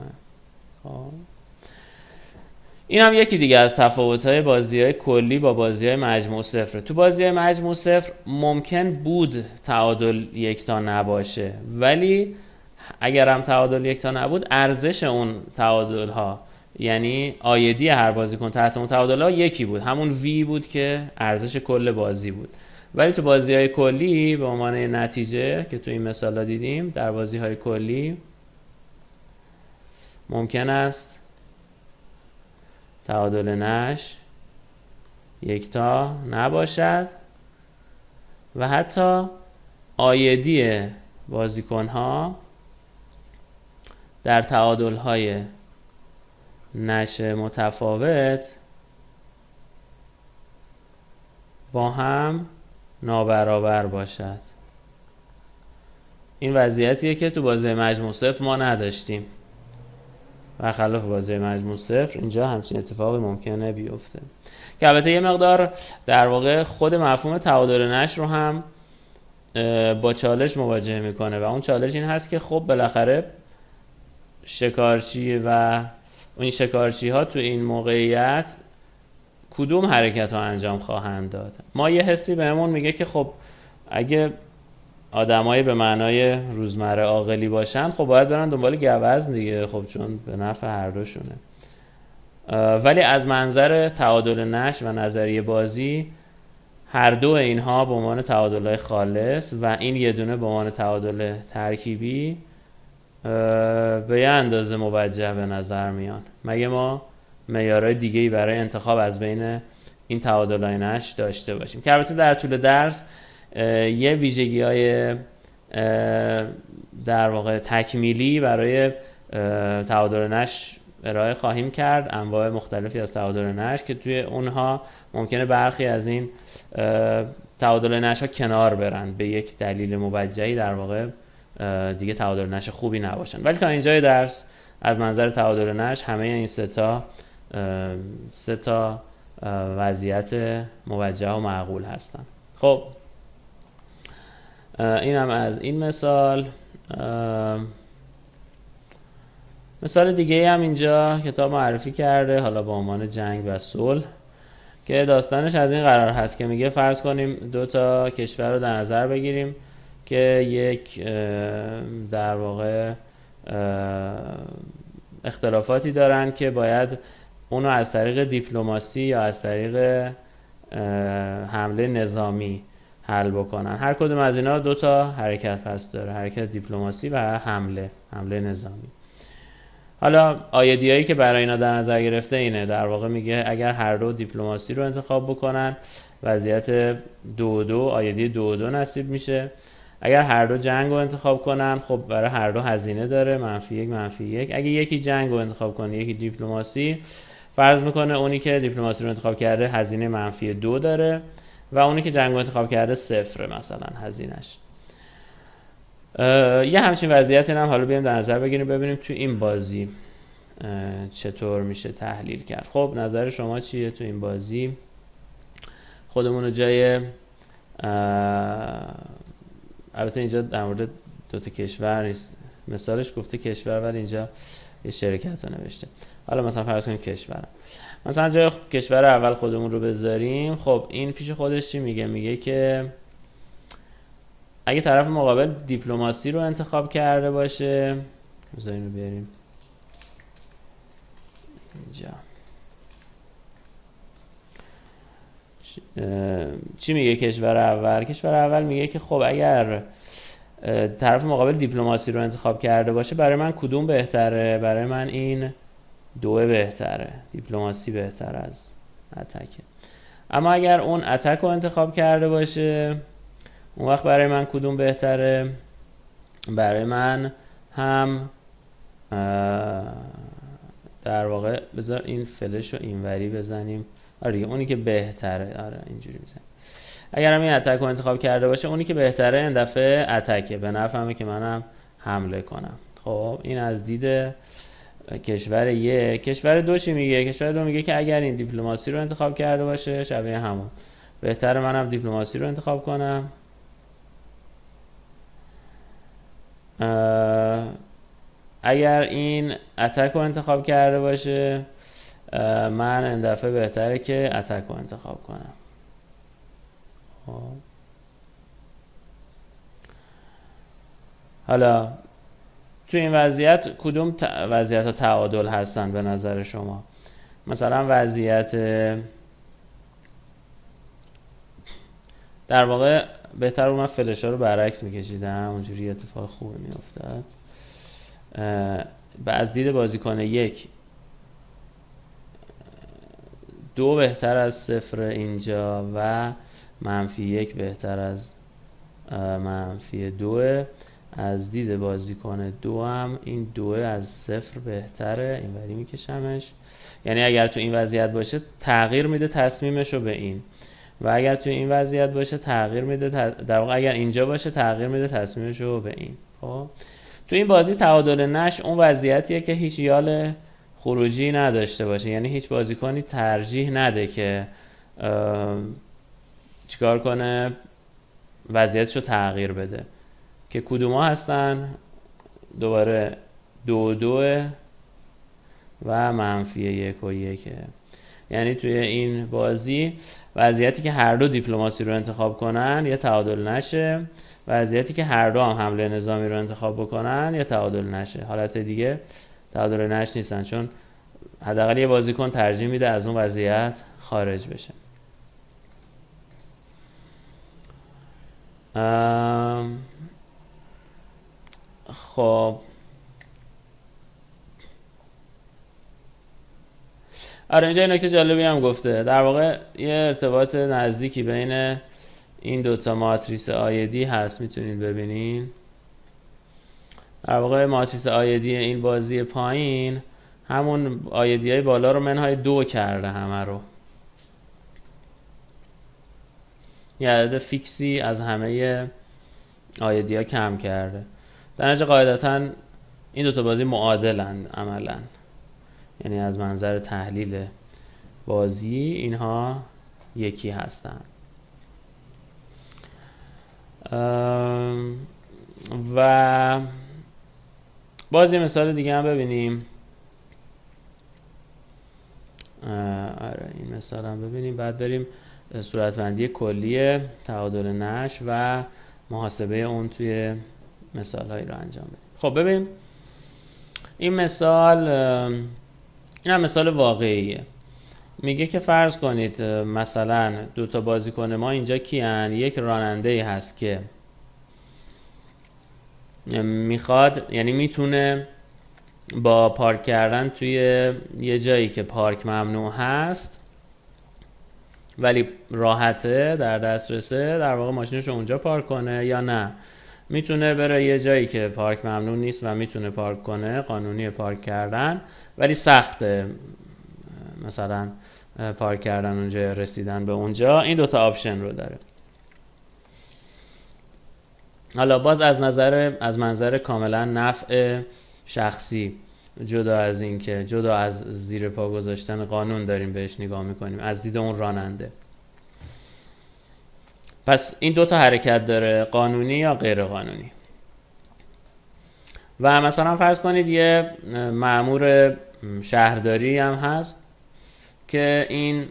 این هم یکی دیگه از تفاوت‌های بازی‌های کلی با بازی‌های مجموع صفر. تو بازی‌های مجموع صفر ممکن بود تعادل یکتا نباشه، ولی اگر هم تعادل یکتا نبود ارزش اون تعادل‌ها یعنی آیدی هر بازیکن تحت اون تعادل‌ها یکی بود، همون وی بود که ارزش کل بازی بود. ولی تو بازی‌های کلی به عنوان نتیجه که تو این مثالا دیدیم، در بازی‌های کلی ممکن است تعادل نش یکتا نباشد و حتی آیدی بازیکن‌ها در تعادل‌های نش متفاوت با هم نابرابر باشد. این وضعیتیه که تو بازی مجموع صفر ما نداشتیم. برخلاف بازی مجموع صفر اینجا همچین اتفاقی ممکنه بیفته که البته یه مقدار در واقع خود مفهوم تعادل نش رو هم با چالش مواجه میکنه و اون چالش این هست که خب بالاخره شکارچی و اون شکارچی ها تو این موقعیت کدوم حرکت ها انجام خواهند داد. ما یه حسی بهمون میگه که خب اگه آدمایی به معنای روزمره عاقلی باشن خب باید برن دنبال گوزن دیگه، خب چون به نفع هر دوشونه. ولی از منظر تعادل نش و نظریه بازی هر دو اینها به عنوان تعادل‌های خالص و این یه دونه به عنوان تعادل ترکیبی به یه اندازه موجه به نظر میان، مگه ما معیارهای دیگه‌ای برای انتخاب از بین این تعادل‌های نش داشته باشیم که البته در طول درس یه ویژگی‌های در واقع تکمیلی برای تعادل نش ارائه خواهیم کرد انواع مختلفی از تعادل نشت که توی اونها ممکنه برخی از این تعادل نشت ها کنار برن به یک دلیل موجهی، در واقع دیگه تعادل نشت خوبی نباشن. ولی تا اینجای درس از منظر تعادل نشت همه این سه تا سه تا وضعیت موجه و معقول هستن. خب این هم از این مثال. مثال دیگه هم اینجا کتاب معرفی کرده، حالا با عنوان جنگ و صلح، که داستانش از این قرار هست که میگه فرض کنیم دو تا کشور رو در نظر بگیریم که یک در واقع اختلافاتی دارن که باید اونو از طریق دیپلماسی یا از طریق حمله نظامی حل بکنن. هر کدوم از اینا دو تا حرکت پس داره، حرکت دیپلماسی و حمله حمله نظامی. حالا آیدیایی که برای اینا در نظر گرفته اینه، در واقع میگه اگر هر دو دیپلماسی رو انتخاب بکنن وضعیت دو دو آیدی دو دو نصیب میشه. اگر هر دو جنگ رو انتخاب کنن خب برای هر دو هزینه داره، منفی یک منفی یک. اگه یکی جنگ رو انتخاب کنه یکی دیپلماسی، فرض میکنه اونی که دیپلماسی رو انتخاب کرده هزینه منفی دو داره و اونی که جنگ رو انتخاب کرده صفره مثلا هزینهش. یه همچین وضعیتی هم حالا بیایم در نظر بگیریم ببینیم تو این بازی چطور میشه تحلیل کرد. خب نظر شما چیه تو این بازی؟ خودمون رو جای البته اینجا در مورد دو تا کشور نیست، مثالش گفته کشور ولی اینجا یه شرکت رو نوشته. حالا مثلا فرض کنیم کشور، مثلا جای کشور اول خودمون رو بذاریم. خب این پیش خودش چی میگه؟ میگه که اگه طرف مقابل دیپلماسی رو انتخاب کرده باشه، بذاریم رو بیاریم اینجا. چی میگه کشور اول؟ کشور اول میگه که خب اگر طرف مقابل دیپلماسی رو انتخاب کرده باشه برای من کدوم بهتره؟ برای من این دوه بهتره، دیپلماسی بهتر از اتکه. اما اگر اون اتک رو انتخاب کرده باشه اون وقت برای من کدوم بهتره؟ برای من هم در واقع بذار این فلش رو اینوری بزنیم. آره دیگه اونی که بهتره، آره اینجوری میزنیم. اگر هم این اتک رو انتخاب کرده باشه اونی که بهتره این دفعه اتکه، به نفعمه که منم حمله کنم. خب این از دید کشور یک. کشور دو چی میگه؟ کشور دو میگه که اگر این دیپلماسی رو انتخاب کرده باشه شبیه همون، بهتره منم دیپلماسی رو انتخاب کنم. اگر این اتک رو انتخاب کرده باشه من این دفعه بهتره که اتک رو انتخاب کنم. حالا تو این وضعیت کدوم وضعیت ها تعادل هستن به نظر شما؟ مثلا وضعیت در واقع بهتر بود من فلش ها رو برعکس میکشیدم، اونجوری اتفاق خوبی میافتاد. از دید بازیکن یک دو بهتر از صفر اینجا و منفی یک بهتر از منفی دوه. از دید بازیکن دو هم این دوه از صفر بهتره، اینوری میکشمش. یعنی اگر تو این وضعیت باشه تغییر میده تصمیمش رو به این، و اگر تو این وضعیت باشه تغییر میده در واقع اگر اینجا باشه تغییر میده تصمیمش رو به این. خب تو این بازی تعادل نشت اون وضعیتیه که هیچ یال خروجی نداشته باشه، یعنی هیچ بازیکنی ترجیح نده که چیکار کنه وضعیتش رو تغییر بده. که کدوما هستن؟ دوباره دو دوه و منفی یک و یکه. یعنی توی این بازی وضعیتی که هر دو دیپلماسی رو انتخاب کنن یه تعادل نشه، وضعیتی که هر دو هم حمله نظامی رو انتخاب بکنن یه تعادل نشه. حالت دیگه تعادل نش نیستن، چون حداقل یه بازیکن ترجیح میده از اون وضعیت خارج بشه. ام... خب آره اینجا این نکته جالبی هم گفته، در واقع یه ارتباط نزدیکی بین این دوتا ماتریس آیدی هست، میتونید ببینین. در واقع ماتریس آیدی این بازی پایین همون آیدی های بالا رو منهای دو کرده همه رو، یه عدد فیکسی از همه آیدی ها کم کرده. در نتیجه قاعدتا این دوتا بازی معادلند عملا، یعنی از منظر تحلیل بازی اینها یکی هستند. و باز یه مثال دیگه هم ببینیم. آره این مثال هم ببینیم، بعد بریم صورتبندی کلی تعادل نشر و محاسبه اون توی مثال هایی رو انجام بدیم. خب ببینیم این مثال، این هم مثال واقعیه. میگه که فرض کنید مثلا دو تا بازیکن ما اینجا کیان؟ یک راننده ای هست که میخواد، یعنی میتونه با پارک کردن توی یه جایی که پارک ممنوع هست ولی راحته، در دسترسه، در واقع ماشینش رو اونجا پارک کنه، یا نه میتونه بره یه جایی که پارک ممنوع نیست و میتونه پارک کنه، قانونی پارک کردن، ولی سخته مثلا پارک کردن اونجا، رسیدن به اونجا. این دوتا آپشن رو داره. حالا باز از نظر از منظر کاملا نفع شخصی، جدا از این که جدا از زیر پا گذاشتن قانون داریم بهش نگاه میکنیم، از دید اون راننده. پس این دوتا حرکت داره، قانونی یا غیر قانونی. و مثلا فرض کنید یه مأمور شهرداری هم هست که این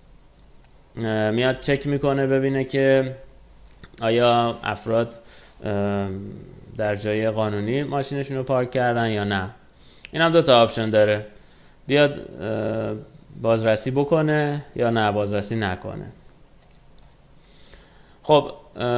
میاد چک میکنه ببینه که آیا افراد در جای قانونی ماشینشون رو پارک کردن یا نه. این هم دو تا آپشن داره، بیاد بازرسی بکنه یا نه بازرسی نکنه. خب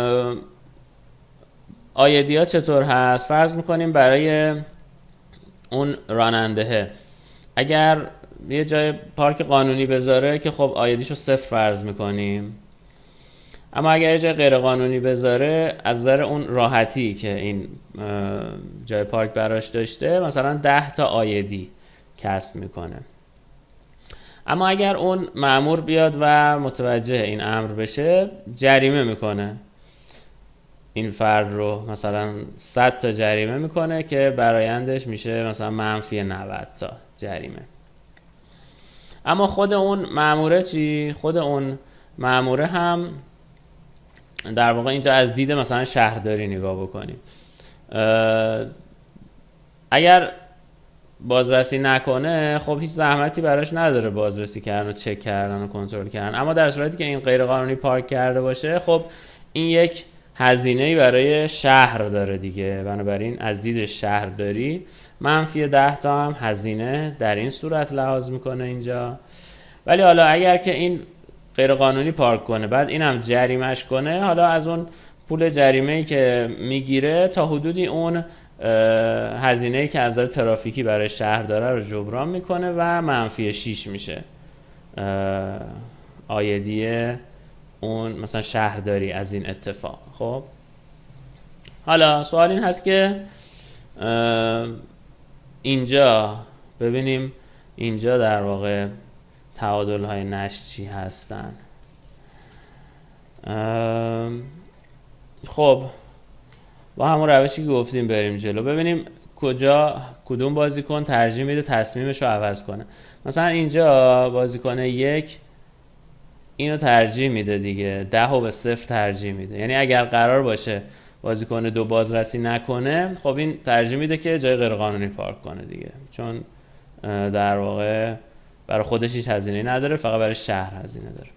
آیدی ها چطور هست؟ فرض میکنیم برای اون راننده اگر یه جای پارک قانونی بذاره که خب آیدیشو صفر فرض میکنیم، اما اگر یه جای غیر قانونی بذاره از نظر اون راحتی که این جای پارک براش داشته مثلا ده تا آیدی کسب میکنه. اما اگر اون مأمور بیاد و متوجه این امر بشه جریمه میکنه این فرد رو، مثلا صد تا جریمه میکنه که برآیندش میشه مثلا منفی نود تا جریمه. اما خود اون مأموره چی؟ خود اون مأموره هم در واقع اینجا از دید مثلا شهرداری نگاه بکنیم، اگر بازرسی نکنه خب هیچ زحمتی براش نداره بازرسی کردن و چک کردن و کنترل کردن. اما در صورتی که این غیر قانونی پارک کرده باشه خب این یک هزینه‌ای برای شهر داره دیگه، بنابراین از دید شهرداری منفی ده تا هم هزینه در این صورت لحاظ میکنه اینجا. ولی حالا اگر که این غیر قانونی پارک کنه بعد اینم جریمهش کنه، حالا از اون پول جریمه‌ای که میگیره تا حدودی اون هزینه‌ای که از نظر ترافیکی برای شهر داره رو جبران میکنه و منفی شش میشه آیدی اون مثلا شهرداری از این اتفاق. خب حالا سوال این هست که اینجا ببینیم اینجا در واقع تعادل های نشر چی هستن. خب با همون روشی که گفتیم بریم جلو، ببینیم کجا کدوم بازیکن ترجیح میده تصمیمش رو عوض کنه. مثلا اینجا بازیکن یک اینو ترجیح میده دیگه، ده و به صفر ترجیح میده. یعنی اگر قرار باشه بازیکن دو بازرسی نکنه خب این ترجیح میده که جای غیر قانونی پارک کنه دیگه، چون در واقع برای خودش هیچ هزینه‌ای نداره، فقط برای شهر هزینه داره.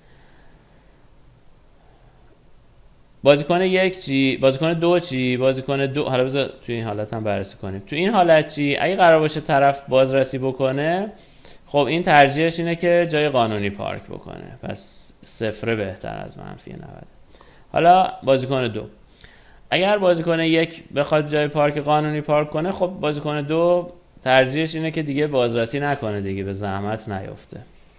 بازیکن یک چی؟ بازیکن دو چی؟ بازیکن دو حالا بذار توی این حالت هم بررسی کنیم. تو این حالت چی؟ اگه قرار باشه طرف بازرسی بکنه خب این ترجیحش اینه که جای قانونی پارک بکنه، پس صفر بهتر از منفی نود. حالا بازیکن دو، اگر بازیکن یک بخواد جای پارک قانونی پارک کنه خب بازیکن دو ترجیحش اینه که دیگه بازرسی نکنه دیگه، به زحمت نیفته.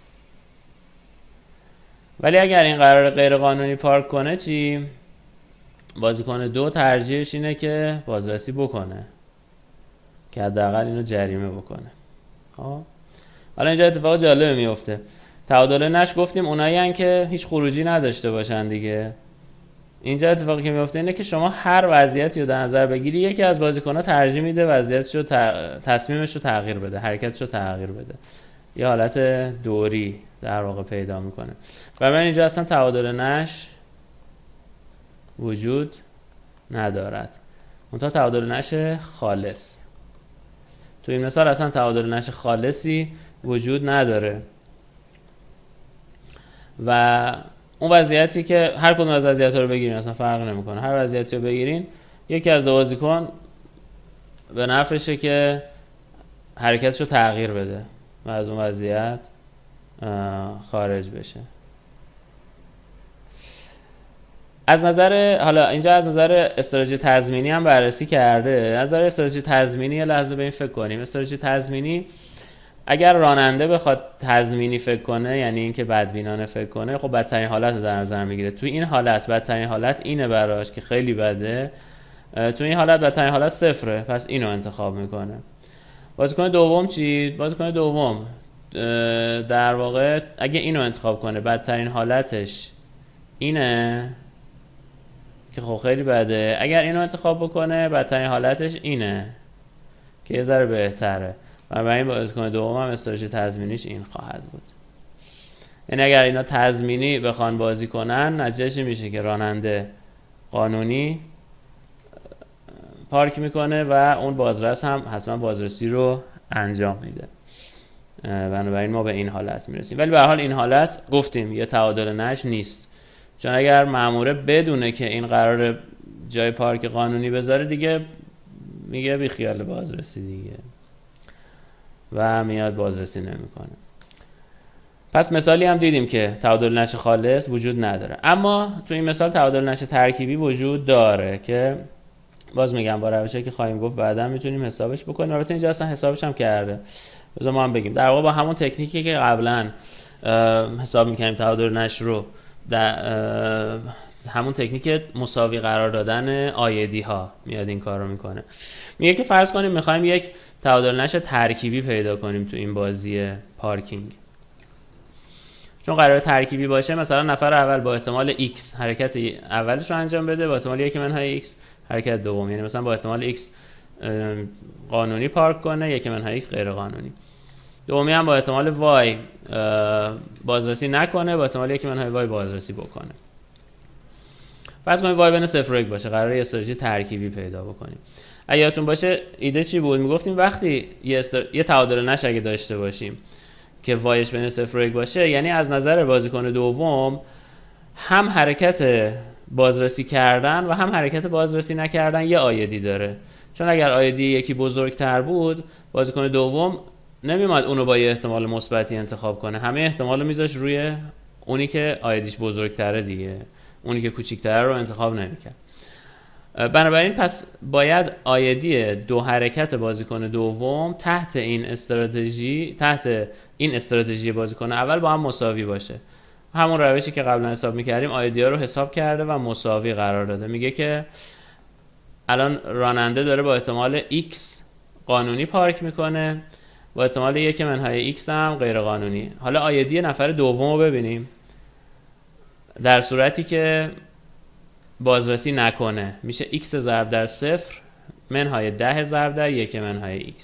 ولی اگر این قرار غیر قانونی پارک کنه چی؟ بازیکن دو ترجیحش اینه که بازرسی بکنه که حداقل اینو جریمه بکنه. خب حالا اینجا اتفاق جالب میفته. تعادل نشت گفتیم اونایی هن که هیچ خروجی نداشته باشن دیگه. اینجا اتفاقی که میفته اینه که شما هر وضعیتی رو در نظر بگیری، یکی از بازیکن‌ها ترجیح میده وضعیتش رو ت... تصمیمش رو تغییر بده، حرکتش رو تغییر بده، یه حالت دوری در واقع پیدا میکنه. و من اینجا اصلا تعادل نشت وجود ندارد، منتها تعادل نشت خالص. تو این مثال اصلا تعادل نشت خالصی وجود نداره و اون وضعیتی که هر کدوم از وضعیت‌ها رو بگیرین اصلا فرق نمیکنه، هر وضعیتی رو بگیرین یکی از دو بازیکن به نفعشه که حرکتش رو تغییر بده و از اون وضعیت خارج بشه. از نظر حالا اینجا از نظر استراتژی تضمینی هم بررسی کرده. از نظر استراتژی تضمینی یه لحظه به این فکر کنیم. استراتژی تضمینی اگر راننده بخواد تضمینی فکر کنه، یعنی اینکه بدبینانه فکر کنه، خب بدترین حالت رو در نظر میگیره. تو این حالت بدترین حالت اینه براش که خیلی بده، تو این حالت بدترین حالت صفره، پس اینو انتخاب میکنه. بازیکن دوم چی؟ بازیکن دوم در واقع اگه اینو انتخاب کنه بدترین حالتش اینه که خب خیلی بده، اگر اینو انتخاب بکنه بدترین حالتش اینه که یه ذره بهتره. بنابراین بازیکن دوم هم استراتژی تضمینیش این خواهد بود. یعنی اگر اینا تضمینی بخوان بازی کنن، نتیجهش میشه که راننده قانونی پارک میکنه و اون بازرس هم حتما بازرسی رو انجام میده. بنابراین ما به این حالت میرسیم. ولی به هر حال این حالت گفتیم یه تعادل نشت نیست، چون اگر ماموره بدونه که این قراره جای پارک قانونی بذاره، دیگه میگه بی خیال بازرسی دیگه و میاد بازرسی نمیکنه. پس مثالی هم دیدیم که تعادل نشت خالص وجود نداره، اما تو این مثال تعادل نشت ترکیبی وجود داره که باز میگم با روشی که خواهیم گفت بعدا میتونیم حسابش بکنیم. البته اینجا اصلا حسابش هم کرده. بذار ما هم بگیم در واقع با همون تکنیکی که قبلا حساب میکنیم تعادل نشت رو، در همون تکنیک مساوی قرار دادن آیدی ها میاد این کار رو میکنه. میگه که فرض کنیم میخوایم یک تعادل نشت ترکیبی پیدا کنیم تو این بازی پارکینگ. چون قرار ترکیبی باشه، مثلا نفر اول با احتمال x حرکت اولش رو انجام بده، با احتمال یک منهای x حرکت دوم، یعنی مثلا با احتمال x قانونی پارک کنه، یک منهای x غیر قانونی. دومی هم با احتمال y بازرسی نکنه، با احتمال یک منهای y بازرسی بکنه. فرض کنید y بین صفر و یک باشه، قراره یه استراتژی ترکیبی پیدا بکنیم. اگه یادتون باشه ایده چی بود؟ میگفتیم وقتی یه, استر... یه تعادل نشت اگه داشته باشیم که وایش بین صفر و یک باشه، یعنی از نظر بازیکن دوم هم حرکت بازرسی کردن و هم حرکت بازرسی نکردن یه آیدی داره. چون اگر آیدی یکی بزرگتر بود، بازیکن دوم نمیومد اونو با یه احتمال مثبتی انتخاب کنه، همه احتمال رو میذاش روی اونی که آیدیش بزرگتره دیگه، اونی که کوچیک‌تره رو انتخاب نمی‌کرد. بنابراین پس باید آیدی دو حرکت بازیکن دوم تحت این استراتژی تحت این استراتژی بازیکن اول با هم مساوی باشه. همون روشی که قبلا حساب می‌کردیم، آیدی ها رو حساب کرده و مساوی قرار داده. میگه که الان راننده داره با احتمال x قانونی پارک میکنه، با احتمال یک منهای x هم غیر قانونی. حالا آیدی نفر دوم رو ببینیم. در صورتی که بازرسی نکنه میشه x ضرب در صفر منهای ده ضرب در یک منهای x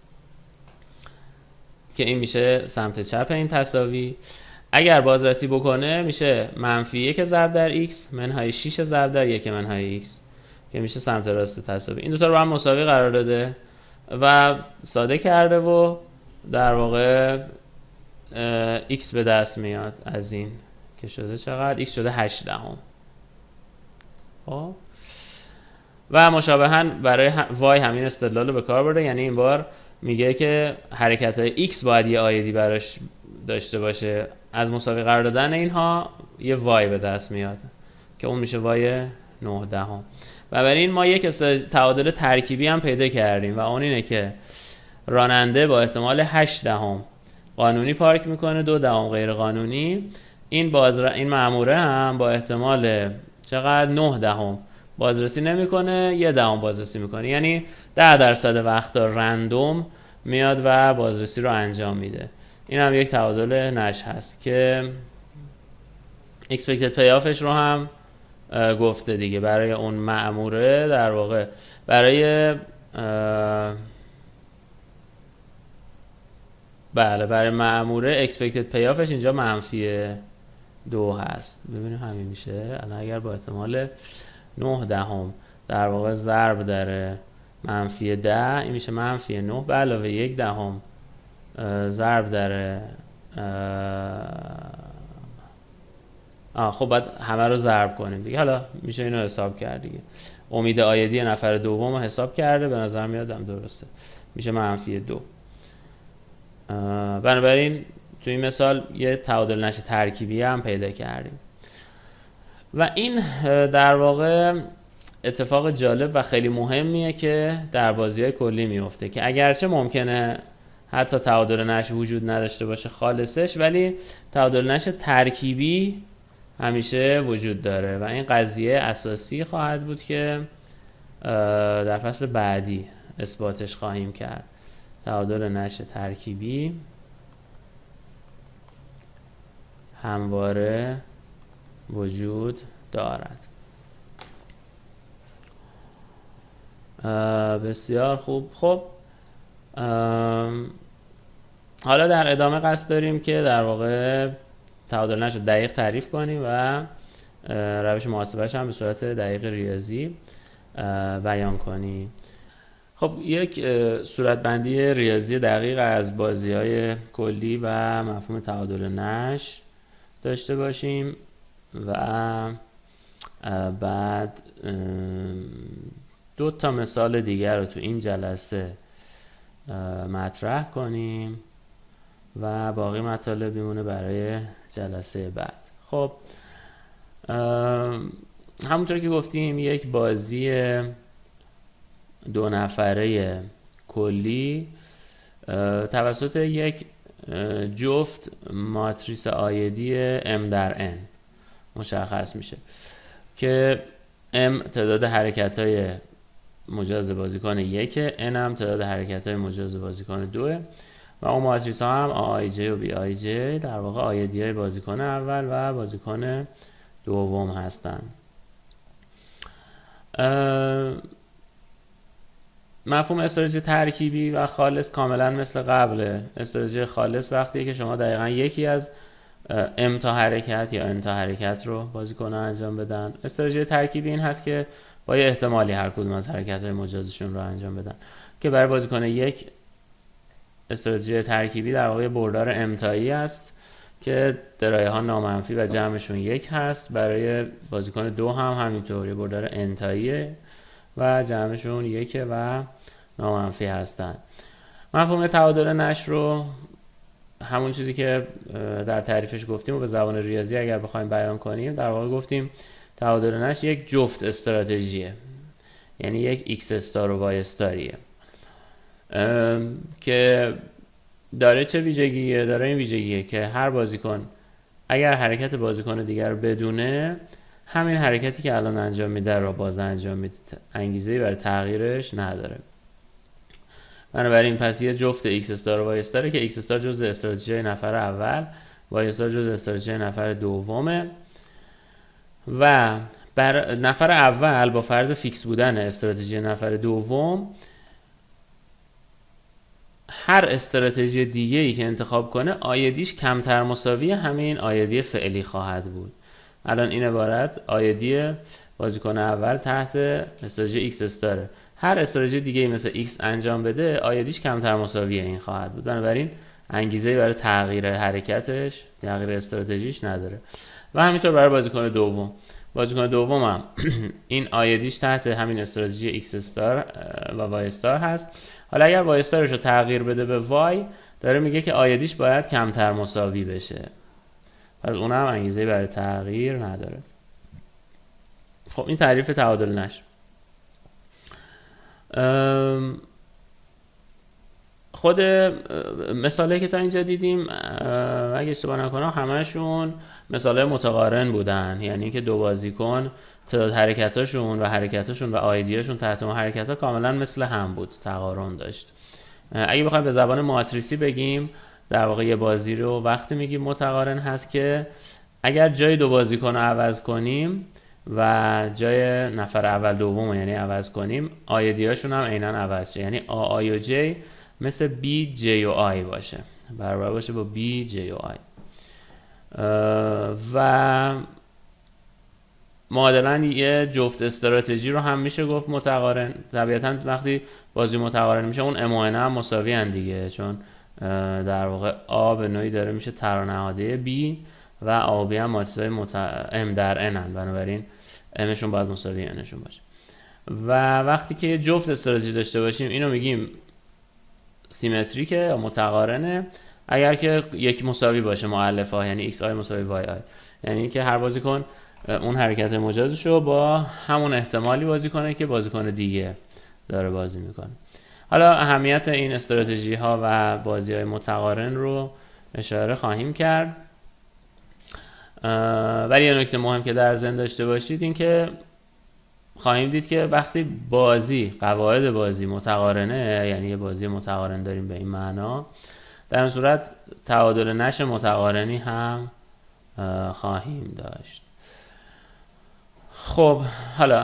که این میشه سمت چپ این تساوی. اگر بازرسی بکنه میشه منفی یک ضرب در x منهای شش ضرب در یک منهای x که میشه سمت راست تساوی. این دوتا رو هم مساوی قرار داده و ساده کرده و در واقع x به دست میاد از این که شده چقدر؟ x شده هشت دهم. و مشابهاً برای وای همین استدلال رو به کار برده، یعنی این بار میگه که حرکت های x باید یه آیدی براش داشته باشه، از مساوی قرار دادن اینها یه وای به دست میاد که اون میشه وای نه دهم. و برای این ما یک تعادل ترکیبی هم پیدا کردیم و اون اینه که راننده با احتمال هشت دهم قانونی پارک میکنه، دو دهم غیر قانونی. این بازر... این مأموره هم با احتمال چقدر؟ نه دهم بازرسی نمیکنه، یه دهم بازرسی میکنه. یعنی ده درصد وقتا رندوم میاد و بازرسی رو انجام میده. این هم یک تعادل نشت هست که expected payoffش رو هم گفته دیگه. برای اون مأموره در واقع برای بله برای مأموره expected payoffش اینجا منفی دو هست. ببینیم همین میشه. الان اگر با احتمال نه دهم در واقع ضرب در منفی ده، این میشه منفی نه به علاوه یک دهم ضرب در آه خب باید همه رو ضرب کنیم دیگه. حالا میشه اینو حساب کرد دیگه. امید آیدی نفر دوم رو حساب کرده، به نظر میادم درسته، میشه منفی دو. بنابراین تو این مثال یه تعادل نشت ترکیبی هم پیدا کردیم و این در واقع اتفاق جالب و خیلی مهمیه که در بازی‌های کلی میفته که اگرچه ممکنه حتی تعادل نشت وجود نداشته باشه خالصش، ولی تعادل نشت ترکیبی همیشه وجود داره و این قضیه اساسی خواهد بود که در فصل بعدی اثباتش خواهیم کرد. تعادل نشت ترکیبی همواره وجود دارد. بسیار خوب. خب حالا در ادامه قصد داریم که در واقع تعادل نشت دقیق تعریف کنیم و روش محاسبهش هم به صورت دقیق ریاضی بیان کنیم. خب یک صورتبندی ریاضی دقیق از بازی‌های کلی و مفهوم تعادل نشت داشته باشیم و بعد دو تا مثال دیگر رو تو این جلسه مطرح کنیم و باقی مطالب میمونه برای جلسه بعد. خب همونطور که گفتیم یک بازی دو نفره کلی توسط یک جفت ماتریس آیدی M در N مشخص میشه که M تعداد حرکت‌های مجاز بازیکن یک، N هم تعداد حرکت‌های مجاز بازیکن دو و اون ماتریس ها هم آی جی و بی آی جی در واقع آیدی های بازیکن اول و بازیکن دوم هستن. مفهوم استراتژی ترکیبی و خالص کاملا مثل قبله. استراتژی خالص وقتیه که شما دقیقا یکی از ام تا حرکت یا ان تا حرکت رو بازیکن انجام بدن. استراتژی ترکیبی این هست که با یه احتمالی هر کدوم از حرکت های مجازشون رو انجام بدن که برای بازیکن یک استراتژی ترکیبی در واقع بردار امتایی است که درایه ها نامنفی و جمعشون یک هست. برای بازیکن دو هم همینطور بردار انتاییه و جمعشون یکه و نامنفی هستن. مفهوم تعادل نشت رو همون چیزی که در تعریفش گفتیم و به زبان ریاضی اگر بخوایم بیان کنیم در واقع گفتیم تعادل نشت یک جفت استراتژیه، یعنی یک ایکس استار و وای استاریه که داره چه ویژگیه؟ داره این ویژگیه که هر بازیکن اگر حرکت بازیکن دیگر رو بدونه، همین حرکتی که الان انجام میده رو باز انجام میده، انگیزه‌ای برای تغییرش نداره. بنابراین پس یه جفت ایکس استار و وای استاره که ایکس استار جزء استراتژی نفر اول، وای استار جزء استراتژی نفر دومه و بر نفر اول با فرض فیکس بودن استراتژی نفر دوم هر استراتژی دیگه ای که انتخاب کنه آیدیش کمتر مساوی همین آیدی فعلی خواهد بود. الان این عبارت آیدی بازیکن اول تحت استراتژی ایکس استاره، هر استراتژی دیگه ای مثل ایکس انجام بده آیدیش کمتر مساوی این خواهد بود. بنابراین انگیزه برای تغییر حرکتش، تغییر استراتژیش نداره. و همینطور برای بازیکن دوم، بازیکن دوم هم این آیدیش تحت همین استراتژی ایکس استار و وای استار هست. حالا اگر وای استارش رو تغییر بده به وای، داره میگه که آیدیش باید کمتر مساوی بشه، پس اون هم انگیزه برای تغییر نداره. خب این تعریف تعادل نشت. خود مثالی که تا اینجا دیدیم اگه اشتباه نکنم همشون مثالای متقارن بودن، یعنی که دو بازیکن تعداد حرکتاشون و حرکتاشون و آیدیاشون تحت اون حرکت‌ها کاملا مثل هم بود، تقارن داشت. اگه بخوایم به زبان ماتریسی بگیم، در واقع یه بازی رو وقتی میگیم متقارن هست که اگر جای دو بازیکن رو عوض کنیم و جای نفر اول دوم یعنی عوض کنیم، آیدی هاشون هم عیناً عوض شه، یعنی آ آی و جی مثل بی جی و آی باشه، برابر باشه با بی جی و آی. و معادلاً یه جفت استراتژی رو هم میشه گفت متقارن. طبیعتاً وقتی بازی متقارن میشه اون ام و ان هم مساوی ان دیگه، چون در واقع آ به نوعی داره میشه ترانهاده بی و آ و بی هم ماتریس‌های مت... ام در ان ان، بنابراین امشون باید مساوی انشون باشه. و وقتی که یه جفت استراتژی داشته باشیم اینو میگیم سیمتریکه یا متقارنه. اگر که یک مساوی باشه مؤلفه ها، یعنی ایکس آی مساوی وای آی، یعنی که هر بازیکن اون حرکت مجازش رو با همون احتمالی بازی کنه که بازیکن دیگه داره بازی میکنه. حالا اهمیت این استراتژی ها و بازی های متقارن رو اشاره خواهیم کرد، ولی یه نکته مهم که در ذهن داشته باشید این که خواهیم دید که وقتی بازی قواعد بازی متقارنه، یعنی یه بازی متقارن داریم به این معنا، در این صورت تعادل نش متقارنی هم خواهیم داشت. خب حالا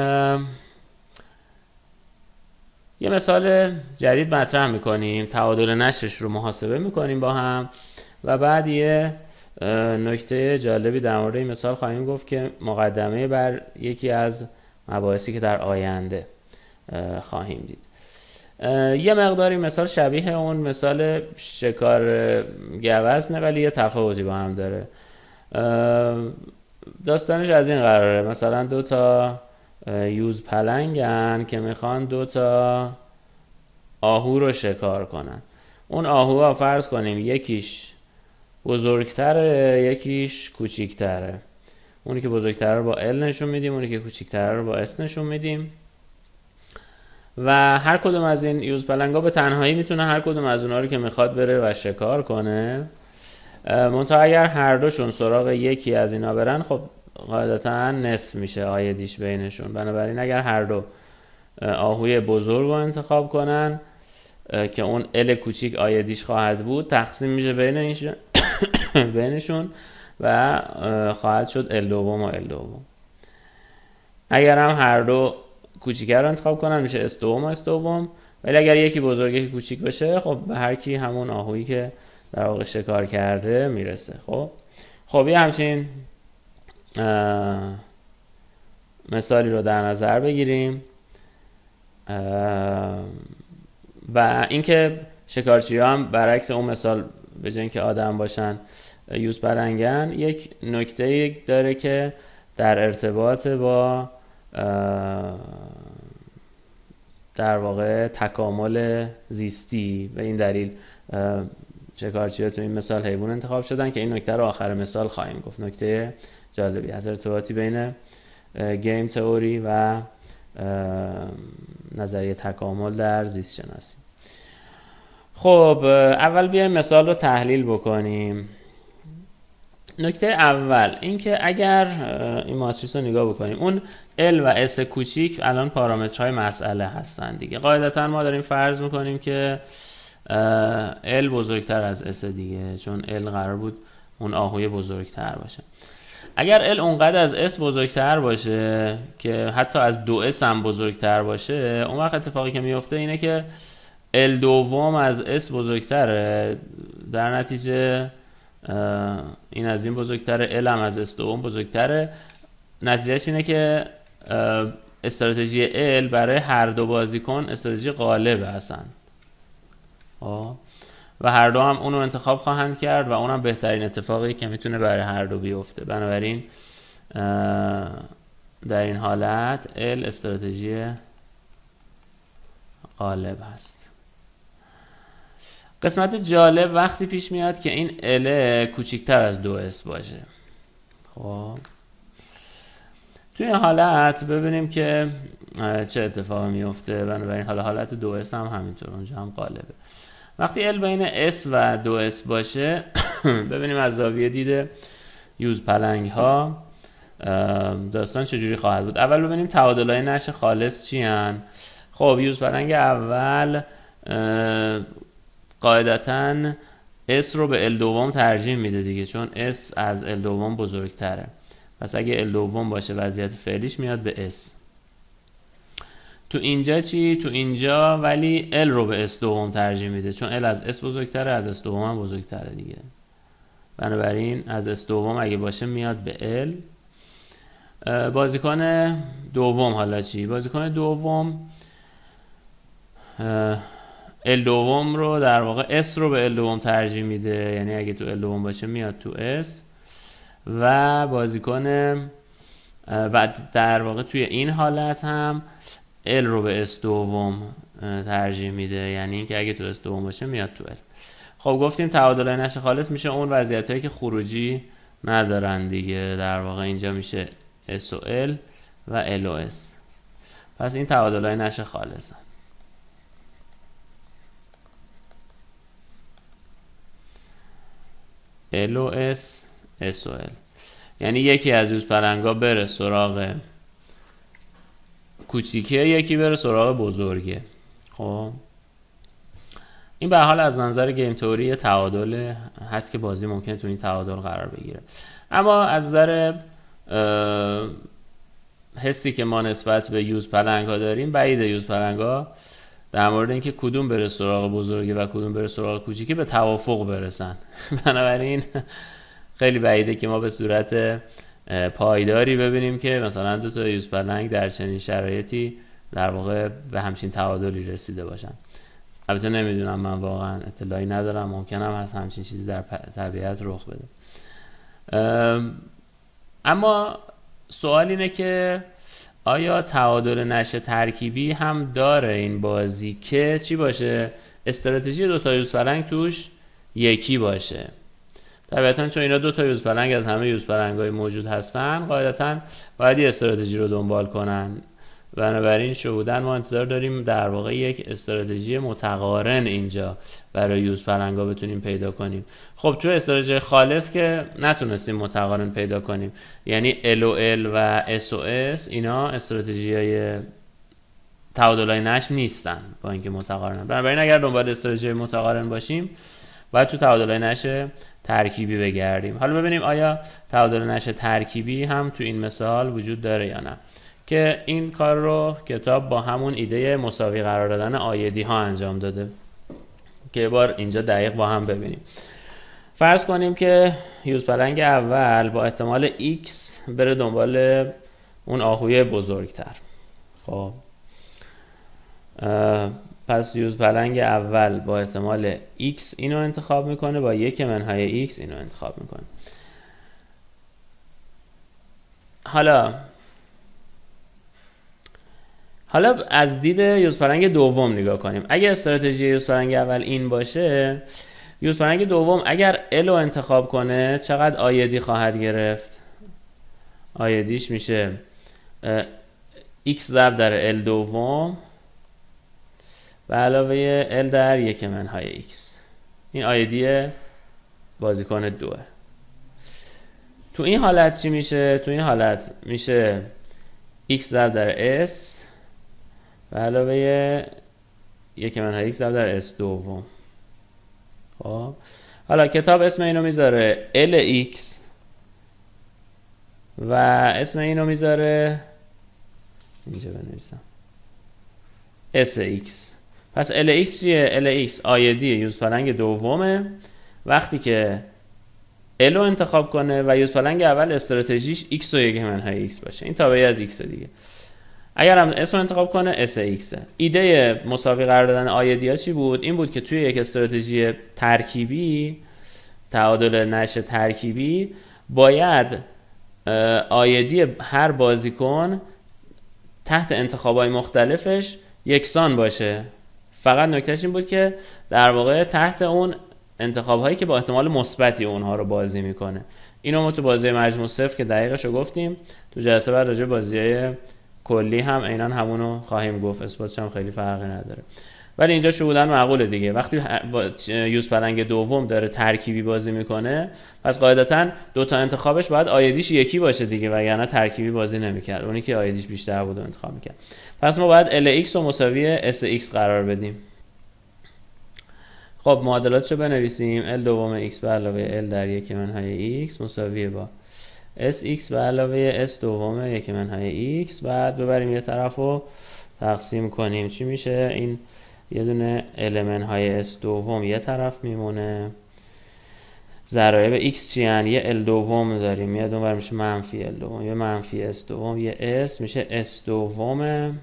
یه مثال جدید مطرح میکنیم، تعادل نشش رو محاسبه میکنیم با هم و بعد یه نکته جالبی در مورد این مثال خواهیم گفت که مقدمه بر یکی از مباحثی که در آینده خواهیم دید. یه مقداری مثال شبیه اون مثال شکار گوزنه ولی یه تفاوتی با هم داره. داستانش از این قراره، مثلا دو تا یوز پلنگن که میخوان دو تا آهو رو شکار کنن. اون آهوها فرض کنیم یکیش بزرگتره یکیش کوچیکتره، اونی که بزرگتره رو با ال نشون میدیم، اونی که کوچیکتره رو با اس نشون میدیم و هر کدوم از این یوز پلنگا به تنهایی میتونه هر کدوم از اونها رو که میخواد بره و شکار کنه. منتها اگر هر دوشون سراغ یکی از اینا برن خب قاعدتا نصف میشه آیدیش بینشون. بنابراین اگر هر دو آهوی بزرگ رو انتخاب کنن که اون ال کوچیک آیدیش خواهد بود، تقسیم میشه بینشون بینشون و خواهد شد ال دوم و ال دوم. اگر هم هر دو کوچیکه رو انتخاب کنن میشه اس دوم و اس دوم، ولی اگر یکی بزرگ یکی کوچیک بشه خب به هر کی همون آهویی که در واقع شکار کرده میرسه. خب خب یه همچین مثالی رو در نظر بگیریم و اینکه شکارچی‌ها هم برعکس اون مثال به جای اینکه آدم باشن یوز پلنگن، یک نکته داره که در ارتباط با در واقع تکامل زیستی به این دلیل شکارچی‌ها تو این مثال حیوان انتخاب شدن که این نکته رو آخر مثال خواهیم گفت. نکته جالبی از ارتباطی بین گیم تئوری و نظریه تکامل در زیست شناسی. خب اول بیایم مثال رو تحلیل بکنیم. نکته اول این که اگر این ماتریس رو نگاه بکنیم، اون L و S کوچیک الان پارامترهای مسئله هستن دیگه. قاعدتا ما داریم فرض میکنیم که L بزرگتر از S دیگه، چون L قرار بود اون آهوی بزرگتر باشه. اگر L اونقدر از S بزرگتر باشه که حتی از دو S هم بزرگتر باشه، اون وقت اتفاقی که میفته اینه که L دوم از S بزرگتره، در نتیجه این از این بزرگتره، L هم از S دوم بزرگتره. نتیجهش اینه که استراتژی L برای هر دو بازیکن استراتژی غالبه اصلا و هر دو هم اونو انتخاب خواهند کرد و اونم بهترین اتفاقی که میتونه برای هر دو بیفته. بنابراین در این حالت L استراتژی غالب هست. قسمت جالب وقتی پیش میاد که این L کوچکتر از دو اس باشه. خب توی این حالت ببینیم که چه اتفاقی میفته. بنابراین حالا حالت دو اس هم همینطور اونجا هم غالبه. وقتی L بین S و دو اس باشه ببینیم از زاویه دید یوز پلنگ ها داستان چجوری خواهد بود. اول ببینیم تعادلای نش خالص چی هن. خب یوز پلنگ اول قاعدتاً S رو به L دوم ترجیح میده دیگه، چون S از L دوم بزرگتره. پس اگه L دوم باشه وضعیت فعلیش میاد به S. تو اینجا چی؟ تو اینجا ولی L رو به S دوم ترجیح میده، چون L از S بزرگتره، از S دوم هم بزرگتره دیگه. بنابراین از S دوم اگه باشه میاد به L. بازیکن دوم حالا چی؟ بازیکن دوم L دوم رو در واقع S رو به L دوم ترجیح میده، یعنی اگه تو L دوم باشه میاد تو S. و بازیکن و در واقع توی این حالت هم L رو به S دوم ترجیح میده، یعنی اینکه اگه تو S دوم باشه میاد تو L. خب گفتیم تعادلای نشه خالص میشه اون وضعیتایی که خروجی ندارن دیگه، در واقع اینجا میشه S و L و L و S. پس این تعادلای نشه خالصن. L و S، S و L، یعنی یکی از یوز پلنگا بره سراغ کوچیکه، یکی بره سراغ بزرگه. خب این به حال از منظر گیم تئوری تعادل هست که بازی ممکنه تو این تعادل قرار بگیره، اما از نظر حسی که ما نسبت به یوز پلنگا داریم بعیده یوز پلنگا در مورد اینکه کدوم بره سراغ بزرگه و کدوم بره سراغ کوچیکه به توافق برسن. بنابراین خیلی بعیده که ما به صورت پایداری ببینیم که مثلا دو تا یوز پلنگ در چنین شرایطی در واقع به همچین تعادلی رسیده باشن. البته نمیدونم، من واقعا اطلاعی ندارم، ممکنم هست همچین چیزی در طبیعت رخ بده. اما سوال اینه که آیا تعادل نشه ترکیبی هم داره این بازی که چی باشه؟ استراتژی دو تا یوز پلنگ توش یکی باشه. طبیعتاً چون اینا دو تا یوز پلنگ از همه یوز پلنگ‌های موجود هستن، قاعدتاً باید یه استراتژی رو دنبال کنن. بنابراین شهوداً ما انتظار داریم در واقع یک استراتژی متقارن اینجا برای یوز پلنگا بتونیم پیدا کنیم. خب تو استراتژی خالص که نتونستیم متقارن پیدا کنیم، یعنی L و L و S و S اینا استراتژی‌های تعادلای نش نیستن با اینکه متقارنن. بنابراین اگر دنبال استراتژی متقارن باشیم باید تو تعادلای نش ترکیبی بگردیم. حالا ببینیم آیا تعادل نش ترکیبی هم تو این مثال وجود داره یا نه، که این کار رو کتاب با همون ایده مساوی قرار دادن آیدی ها انجام داده که بار اینجا دقیق با هم ببینیم. فرض کنیم که یوز پلنگ اول با احتمال X بره دنبال اون آهوی بزرگتر. خب پس یوز پلنگ اول با احتمال X اینو انتخاب میکنه، با یک منهای X اینو انتخاب میکنه. حالا حالا از دید یوز پلنگ دوم نگاه کنیم. اگه استراتژی یوز پلنگ اول این باشه، یوز پلنگ دوم اگر L رو انتخاب کنه چقدر آیدی خواهد گرفت؟ آیدیش میشه X ضرب در L دوم به علاوه L در یک منهای X. این آیدی بازیکن دوه. تو این حالت چی میشه؟ تو این حالت میشه X ضرب در S به علاوه یک منهای X ضرب در S دوم. خب حالا کتاب اسم اینو میذاره L X و اسم اینو میذاره اینجا بنویسم S X. پس L X چیه؟ L X آیدی یوز پلنگ دومه. وقتی که L رو انتخاب کنه و یوز پلنگ اول استراتژیش X و یک منهای X باشه، این تابعی از X دیگه. اگر هم S رو انتخاب کنه S X. ایده مساوی قرار دادن آیدی ها چی بود؟ این بود که توی یک استراتژی ترکیبی، تعادل نشه ترکیبی، باید آیدی هر بازیکن تحت انتخابای مختلفش یکسان باشه. فقط نکتهش این بود که در واقع تحت اون انتخاب هایی که با احتمال مثبتی اونها رو بازی میکنه. اینو ما تو بازی مجموع صفر که دقیقش رو گفتیم، تو جلسه بعد راجع بازی‌های کلی هم عیناً همونو خواهیم گفت، اثباتش هم خیلی فرقی نداره. ولی اینجا شهوداً معقوله دیگه. وقتی یوز پلنگ دوم داره ترکیبی بازی میکنه، پس قاعدتاً دو تا انتخابش باید آیدیش یکی باشه دیگه، وگرنه ترکیبی بازی نمیکرد. اونی که آیدیش بیشتر بود و انتخاب میکرد. پس ما باید L X رو مساوی S X قرار بدیم. خب معادلاتشو بنویسیم. ال دوم x به علاوه ال در یک منهای x مساویه با sx به علاوه s دوم یک منهای x. بعد ببریم یه طرف رو تقسیم کنیم. چی میشه؟ این یه دونه المن های s دوم یه طرف میمونه. ضرایب x چی هن؟ یه ال دوم داریم، یه دونه میشه منفی ال دوم، یه منفی s دوم، یه s میشه s دوم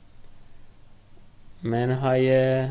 منهای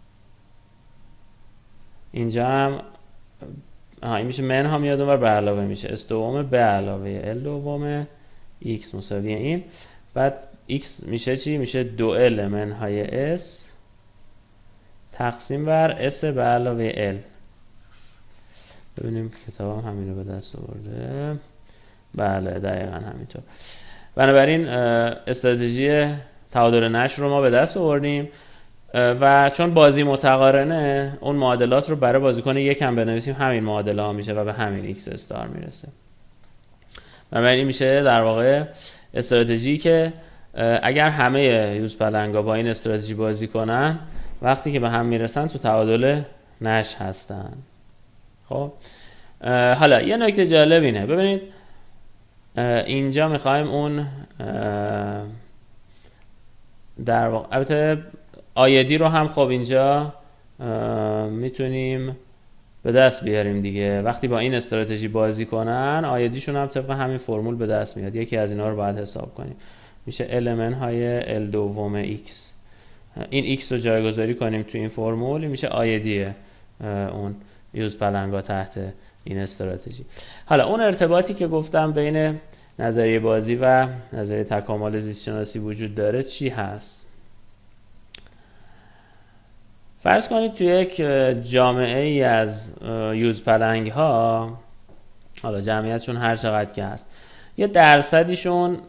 اینجا هم آها این میشه منها میاد اونور به علاوه میشه s دوم به علاوه ال دوم x مساوی این. بعد x میشه چی؟ میشه دو ال منهای s تقسیم بر s به علاوه l. ببینیم کتاب هم همین رو به دست آورده. بله دقیقا همینطور. بنابراین استراتژی تعادل نشر رو ما به دست آوردیم و چون بازی متقارنه اون معادلات رو برای بازیکن یک هم بنویسیم، همین معادله ها میشه و به همین x استار میرسه. بنابراین میشه در واقع استراتژی که اگر همه یوز پلنگا با این استراتژی بازی کنن، وقتی که به هم میرسن تو تعادل نشر هستن. خب حالا یه نکته جالب اینه، ببینید اینجا میخوایم اون در واقع البته آیدی رو هم خب اینجا میتونیم به دست بیاریم دیگه. وقتی با این استراتژی بازی کنن آیدیشون هم طبق همین فرمول به دست میاد. یکی از اینا رو باید حساب کنیم. میشه المن های ال دوم x. این x رو جایگذاری کنیم تو این فرمول، میشه آیدی اون یوز پلنگا تحت این استراتژی. حالا اون ارتباطی که گفتم بین نظریه بازی و نظریه تکامل زیست شناسی وجود داره چی هست؟ فرض کنید توی یک جامعه ای از یوز پلنگ ها، حالا جمعیتشون هر چقدر که هست، یه درصدیشون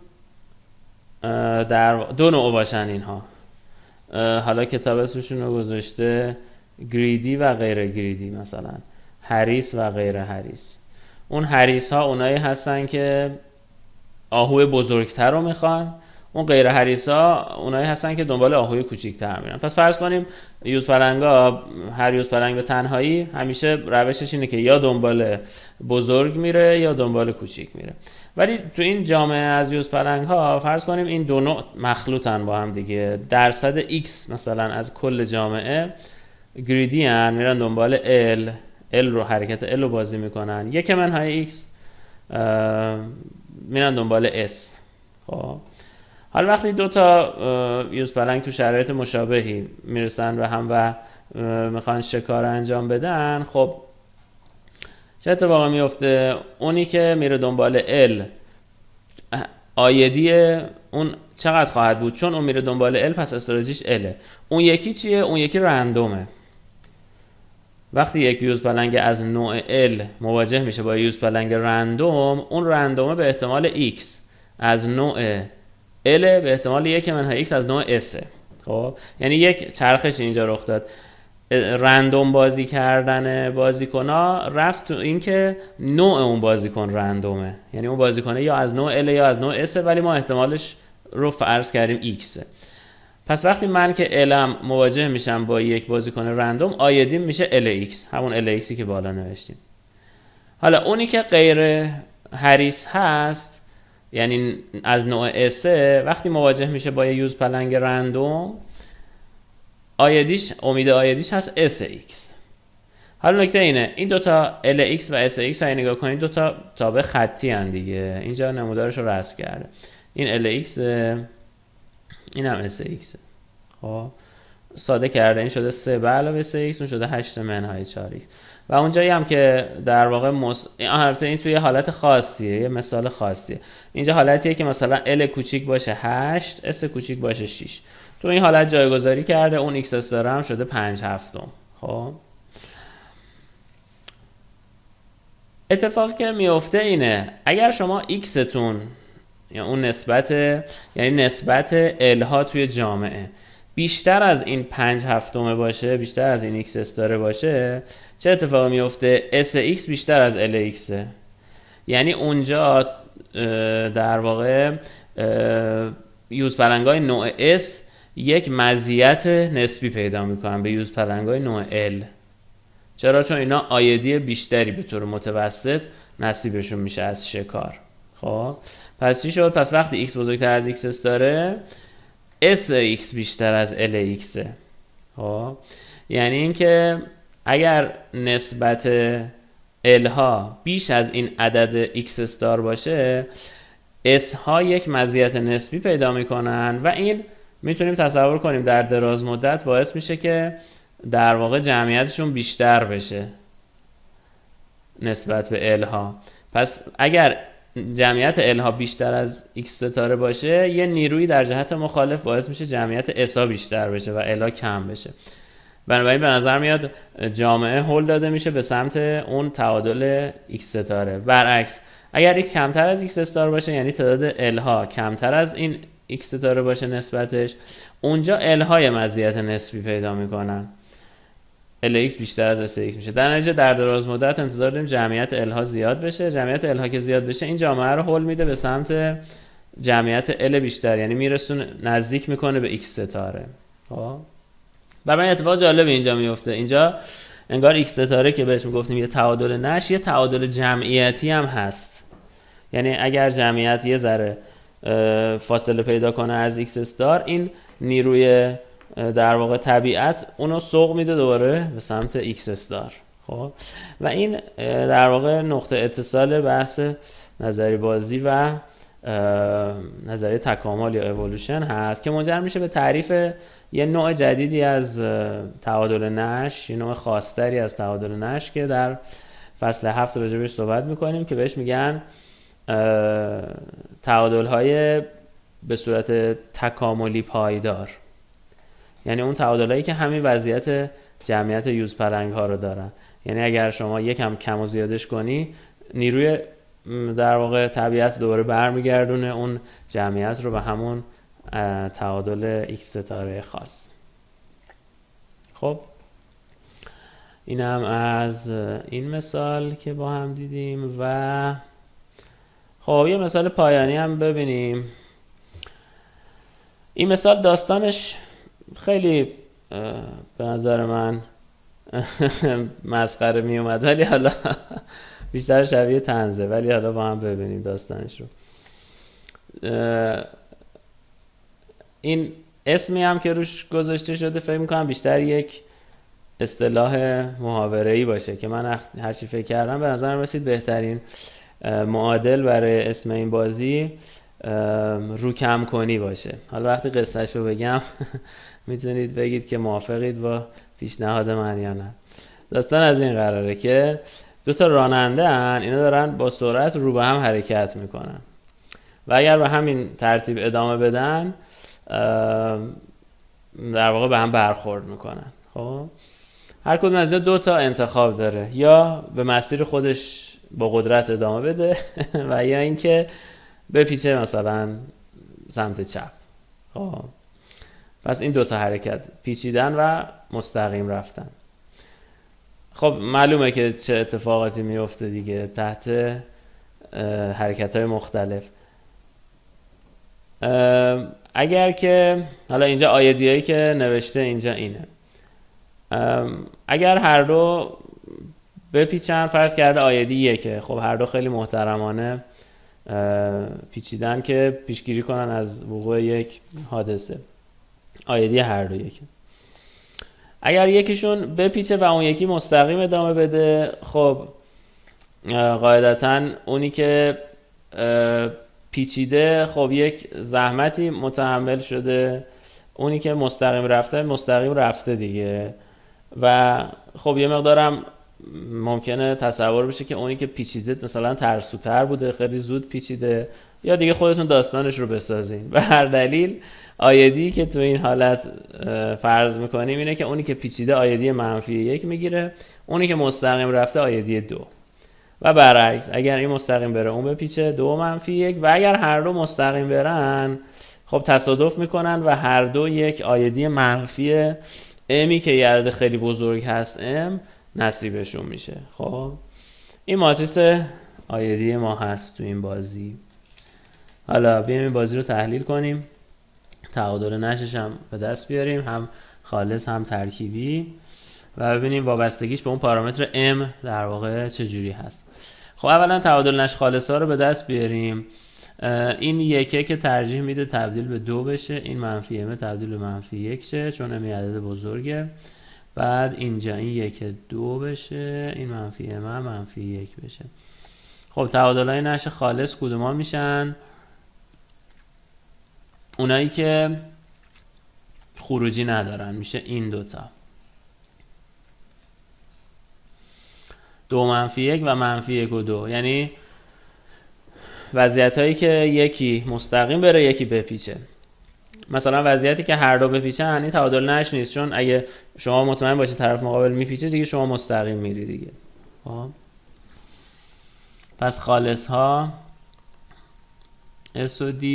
در دو نوع باشن اینها. حالا کتاب اسمشون رو گذاشته گریدی و غیر گریدی، مثلا حریص و غیر حریص. اون حریص ها اونایی هستن که آهوی بزرگتر رو میخوان، اون غیر حریص ها اونایی هستن که دنبال آهوی کوچیک‌تر میرن. پس فرض کنیم یوز پلنگا، هر یوز پلنگ به تنهایی همیشه روشش اینه که یا دنبال بزرگ میره یا دنبال کوچیک میره. ولی تو این جامعه از یوز پلنگ ها فرض کنیم این دو نوع مخلوطن با هم دیگه. درصد X مثلا از کل جامعه گریدی هن، میرن دنبال L، L رو حرکت L رو بازی میکنن. یک منهای X میرن دنبال S. خب حالا وقتی دو تا یوز پلنگ تو شرایط مشابهی میرسن به هم و میخوان شکار انجام بدن، خب چه اتفاقی میفته؟ اونی که میره دنبال L آیدی اون چقدر خواهد بود؟ چون اون میره دنبال L پس استراتژیش L. اون یکی چیه؟ اون یکی رندومه. وقتی یک یوز پلنگ از نوع L مواجه میشه با یوز پلنگ رندوم، اون رندومه به احتمال X از نوع L به احتمال یک منهای X از نوع S. خب یعنی یک چرخش اینجا رخ داد. رندوم بازی کردن بازیکن‌ها رفت تو اینکه نوع اون بازیکن رندومه، یعنی اون بازیکنه یا از نوع L یا از نوع S، ولی ما احتمالش رو فرض کردیم X. پس وقتی من که L هم مواجه میشم با یک بازیکن رندوم، آیدیم میشه Lx، همون Lxی که بالا نوشتیم. حالا اونی که غیر حریص هست، یعنی از نوع S، وقتی مواجه میشه با یه یوز پلنگ رندوم، آیدیش امید آیدیش هست Sx. حالا نکته اینه، این دوتا Lx و Sx رو نگاه کنید، دوتا تابع خطی هن دیگه. اینجا نمودارش رو رسم کرده. این Lx، این هم Sx. خب ساده کرده، این شده سه به علاوه سه x، اون شده هشت منهای چهار x. و اونجایی هم که در واقع مس... البته این توی حالت خاصیه، یه مثال خاصیه. اینجا حالتیه که مثلا L کوچیک باشه هشت، S کوچیک باشه شش. تو این حالت جایگذاری کرده، اون x استار هم شده پنج هفتم. خب اتفاقی که میفته اینه، اگر شما x تون یا اون نسبت، یعنی نسبت L ها توی جامعه بیشتر از این پنج هفتمه باشه، بیشتر از این x استاره باشه، چه اتفاقی میفته؟ Sx بیشتر از Lx. یعنی اونجا در واقع یوز پلنگای نوع S یک مزیت نسبی پیدا میکنن به یوز پلنگای نوع L. چرا؟ چون اینا آیدی بیشتری به طور متوسط نصیبشون میشه از شکار. خب پس چی شد؟ پس وقتی x بزرگتر از x داره اس x بیشتر از ال x. خب یعنی اینکه اگر نسبت ال ها بیش از این عدد x استار باشه، اس ها یک مزیت نسبی پیدا میکنن و این میتونیم تصور کنیم در دراز مدت باعث میشه که در واقع جمعیتشون بیشتر بشه نسبت به ال ها. پس اگر جمعیت ال ها بیشتر از x ستاره باشه، یه نیروی در جهت مخالف باعث میشه جمعیت اس ها بیشتر بشه و ال ها کم بشه. بنابراین به نظر میاد جامعه هل داده میشه به سمت اون تعادل x ستاره. برعکس اگر x کمتر از x استار باشه، یعنی تعداد ال ها کمتر از این x ستاره باشه نسبتش، اونجا ال های مزیت نسبی پیدا میکنن، ال x بیشتر از اس x میشه. در نتیجه در دراز مدت انتظار داریم جمعیت ال ها زیاد بشه. جمعیت ال ها که زیاد بشه، این جامعه رو هل میده به سمت جمعیت ال بیشتر، یعنی میرسونه نزدیک میکنه به x ستاره. خب برای من اتفاق جالب اینجا میفته. اینجا انگار x ستاره که بهش میگفتیم یه تعادل نش، یه تعادل جمعیتی هم هست. یعنی اگر جمعیت یه ذره فاصله پیدا کنه از x استار، این نیروی در واقع طبیعت اونو سوق میده دوباره به سمت x استار. خب و این در واقع نقطه اتصال بحث نظری بازی و نظریه تکامل یا اِوولوشن هست که منجر میشه به تعریف یه نوع جدیدی از تعادل نش، یه نوع خاصتری از تعادل نش که در فصل هفت راجع بهش صحبت میکنیم که بهش میگن تعادل های به صورت تکاملی پایدار. یعنی اون تعادل هایی که همین وضعیت جمعیت یوز پلنگ ها رو دارن. یعنی اگر شما یکم کم و زیادش کنی، نیروی در واقع طبیعت دوباره برمیگردونه اون جمعیت رو به همون تعادل x ستاره خاص. خب این هم از این مثال که با هم دیدیم و خب یه مثال پایانی هم ببینیم. این مثال داستانش خیلی به نظر من مسخره می اومد، ولی حالا بیشتر شبیه طنزه، ولی حالا با هم ببینیم داستانش رو. این اسمی هم که روش گذاشته شده فکر میکنم بیشتر یک اصطلاح محاوره‌ای باشه که من هرچی فکر کردم به نظرم رسید بهترین معادل برای اسم این بازی رو کم کنی باشه. حالا وقتی قصهش رو بگم میتونید بگید که موافقید با پیشنهاد من یا نه. داستان از این قراره که دو تا راننده هن، اینا دارن با سرعت رو به هم حرکت میکنن و اگر به همین ترتیب ادامه بدن در واقع به هم برخورد میکنن. خب هر کدوم از دو تا انتخاب داره، یا به مسیر خودش با قدرت ادامه بده و یا اینکه بپیچه مثلا سمت چپ. خب پس این دو تا حرکت، پیچیدن و مستقیم رفتن. خب معلومه که چه اتفاقاتی میفته دیگه تحت حرکت‌های مختلف. اگر که حالا اینجا آیدیایی که نوشته اینجا اینه، اگر هر دو بپیچن، فرض کرده آیدی یکه، خب هر دو خیلی محترمانه پیچیدن که پیشگیری کنن از وقوع یک حادثه، آیدی هر دو یکه. اگر یکیشون بپیچه و اون یکی مستقیم ادامه بده، خب قاعدتاً اونی که پیچیده خب یک زحمتی متحمل شده، اونی که مستقیم رفته مستقیم رفته دیگه. و خب یه مقدارم ممکنه تصور بشه که اونی که پیچیده مثلا ترسوتر بوده، خیلی زود پیچیده، یا دیگه خودتون داستانش رو بسازین. به هر دلیل آیدی که تو این حالت فرض میکنیم اینه که اونی که پیچیده آیدی منفی یک میگیره، اونی که مستقیم رفته آیدی دو، و برعکس اگر این مستقیم بره اون بپیچه دو منفی یک، و اگر هر دو مستقیم برن خب تصادف میکنن و هر دو یک آیدی منفی امی که یه عدد خیلی بزرگ هست ام نصیبشون میشه. خب این ماتریس آیدی ما هست تو این بازی. حالا بیایم این بازی رو تحلیل کنیم، تعادل نشش هم به دست بیاریم، هم خالص هم ترکیبی و ببینیم وابستگیش به اون پارامتر m در واقع چجوری هست. خب اولا تعادل نش خالص ها رو به دست بیاریم. این یکه که ترجیح میده تبدیل به دو بشه، این منفی m تبدیل به منفی یک شه چون m عدد بزرگه. بعد اینجا این یک دو بشه، این منفی m هم منفی یک بشه. خب تعادل های نش خالص کدوما میشن؟ اونایی که خروجی ندارن میشه این دوتا، دو منفی یک و منفی یک و دو، یعنی وضعیت هایی که یکی مستقیم بره یکی بپیچه. مثلا وضعیتی که هر دو بپیچن این تعادل نش نیست، چون اگه شما مطمئن باشید طرف مقابل میپیچه دیگه شما مستقیم میری دیگه. آه. پس خالص ها S و D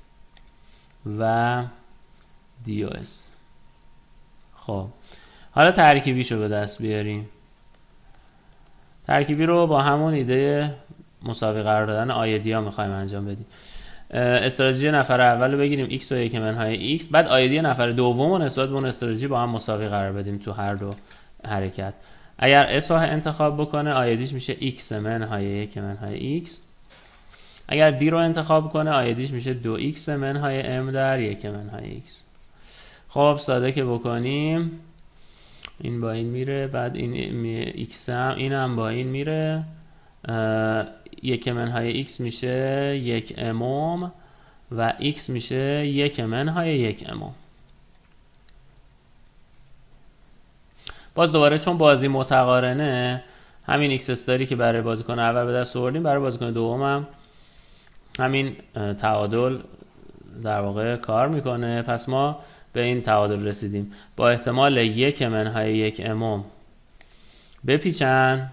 و D و S. خب حالا ترکیبیشو به دست بیاریم. ترکیبی رو با همون ایده مساوی قرار دادن آیدی ها میخوایم انجام بدیم. استراتژی نفر اول رو بگیریم x و یک منهای x، بعد آیدی نفر دوم رو نسبت به اون استراتژی با هم مساوی قرار بدیم تو هر دو حرکت. اگر s رو انتخاب بکنه آیدیش میشه x منهای یک منهای x، اگر d رو انتخاب کنه آیدیش میشه دو x منهای m در یک منهای x. خب ساده که بکنیم این با این میره، بعد این x هم این هم با این میره، یک منهای x میشه یک اموم و x میشه یک منهای یک اموم. باز دوباره چون بازی متقارنه همین x استاری که برای بازیکن اول به دست آوردیم برای بازیکن دوم هم همین تعادل در واقع کار میکنه. پس ما به این تعادل رسیدیم با احتمال یک منهای یک اموم بپیچن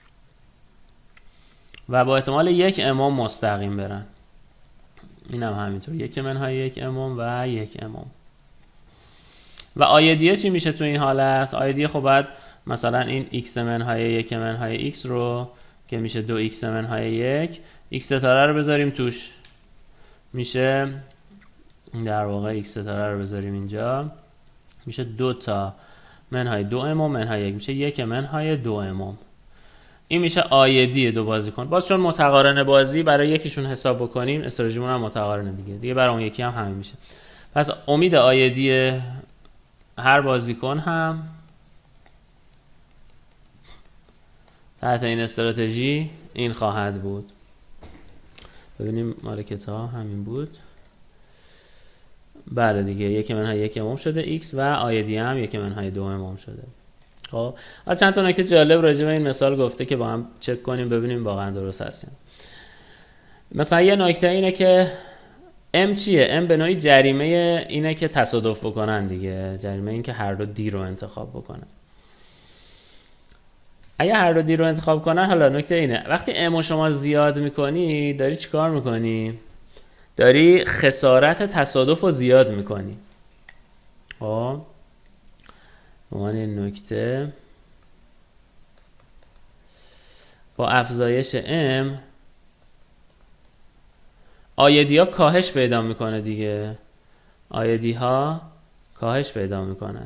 و با احتمال یک اموم مستقیم برن. این هم همینطور یک منهای یک اموم و یک اموم. و آیدیه چی میشه تو این حالت؟ آیدیه خب باید مثلا این x منهای یک منهای x رو که میشه دو x منهای یک، x ستاره رو بذاریم توش، میشه در واقع x ستاره رو بذاریم اینجا، میشه دو تا منهای دو اموم منهای یک، میشه یک منهای دو اموم. این میشه آیدی دو بازیکن. باز چون متقارن بازی برای یکیشون حساب بکنیم استراتژیمون هم متقارنه دیگه دیگه برای اون یکی هم همین میشه. پس امید آیدی هر بازیکن هم تحت این استراتژی این خواهد بود. ببینیم مارکت ها همین بود. بله دیگه یک منهای یک اموم شده x و آیدی هم یک منهای دو اموم شده. خب حالا چند تا نکته جالب راجع به این مثال گفته که با هم چک کنیم ببینیم واقعا درست هست. مثلا یه نکته اینه که m چیه؟ m به نوعی جریمه اینه که تصادف بکنن دیگه، جریمه این که هر دو دی رو انتخاب بکنن. اگه هر دو دی رو انتخاب کنن، حالا نکته اینه وقتی m رو شما زیاد میکنی داری چیکار میکنی؟ داری خسارت تصادف رو زیاد میکنی. خب عنوان این نکته با افزایش m آیدی ها کاهش پیدا میکنه دیگه، آیدی ها کاهش پیدا میکنه.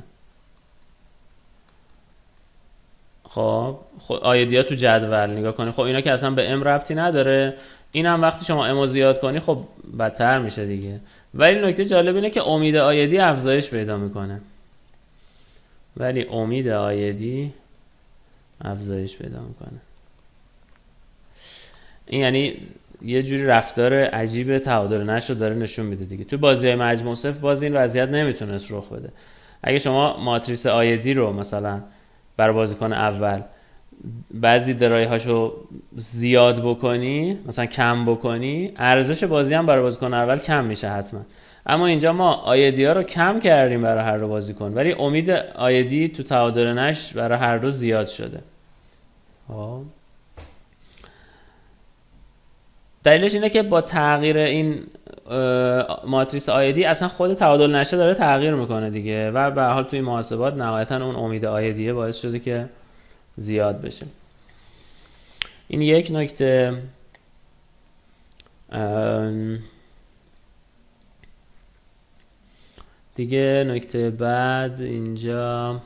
خب آیدی ها تو جدول نگاه کنیم، خب اینا که اصلا به m ربطی نداره، این هم وقتی شما m رو زیاد کنی خب بدتر میشه دیگه. ولی نکته جالب اینه که امید آیدی افزایش پیدا میکنه، ولی امید آیدی افزایش پیدا میکنه. این یعنی یه جوری رفتار عجیب تعادل نش رو داره نشون میده دیگه. تو بازی مجموع صفر باز این وضعیت نمیتونست رخ بده. اگه شما ماتریس آیدی رو مثلا برای بازیکن اول بعضی درایه هاشو زیاد بکنی مثلا کم بکنی، ارزش بازی هم برای بازیکن اول کم میشه حتما. اما اینجا ما آیدی ها رو کم کردیم برای هر دو بازیکن ولی امید آیدی تو تعادل نش برای هر دو زیاد شده. خب دلیلش اینه که با تغییر این ماتریس آیدی اصلا خود تعادل نشه داره تغییر میکنه دیگه و به هر حال توی محاسبات نهایتا اون امید آیدی باعث شده که زیاد بشه. این یک نکته. دیگه نکته بعد اینجا،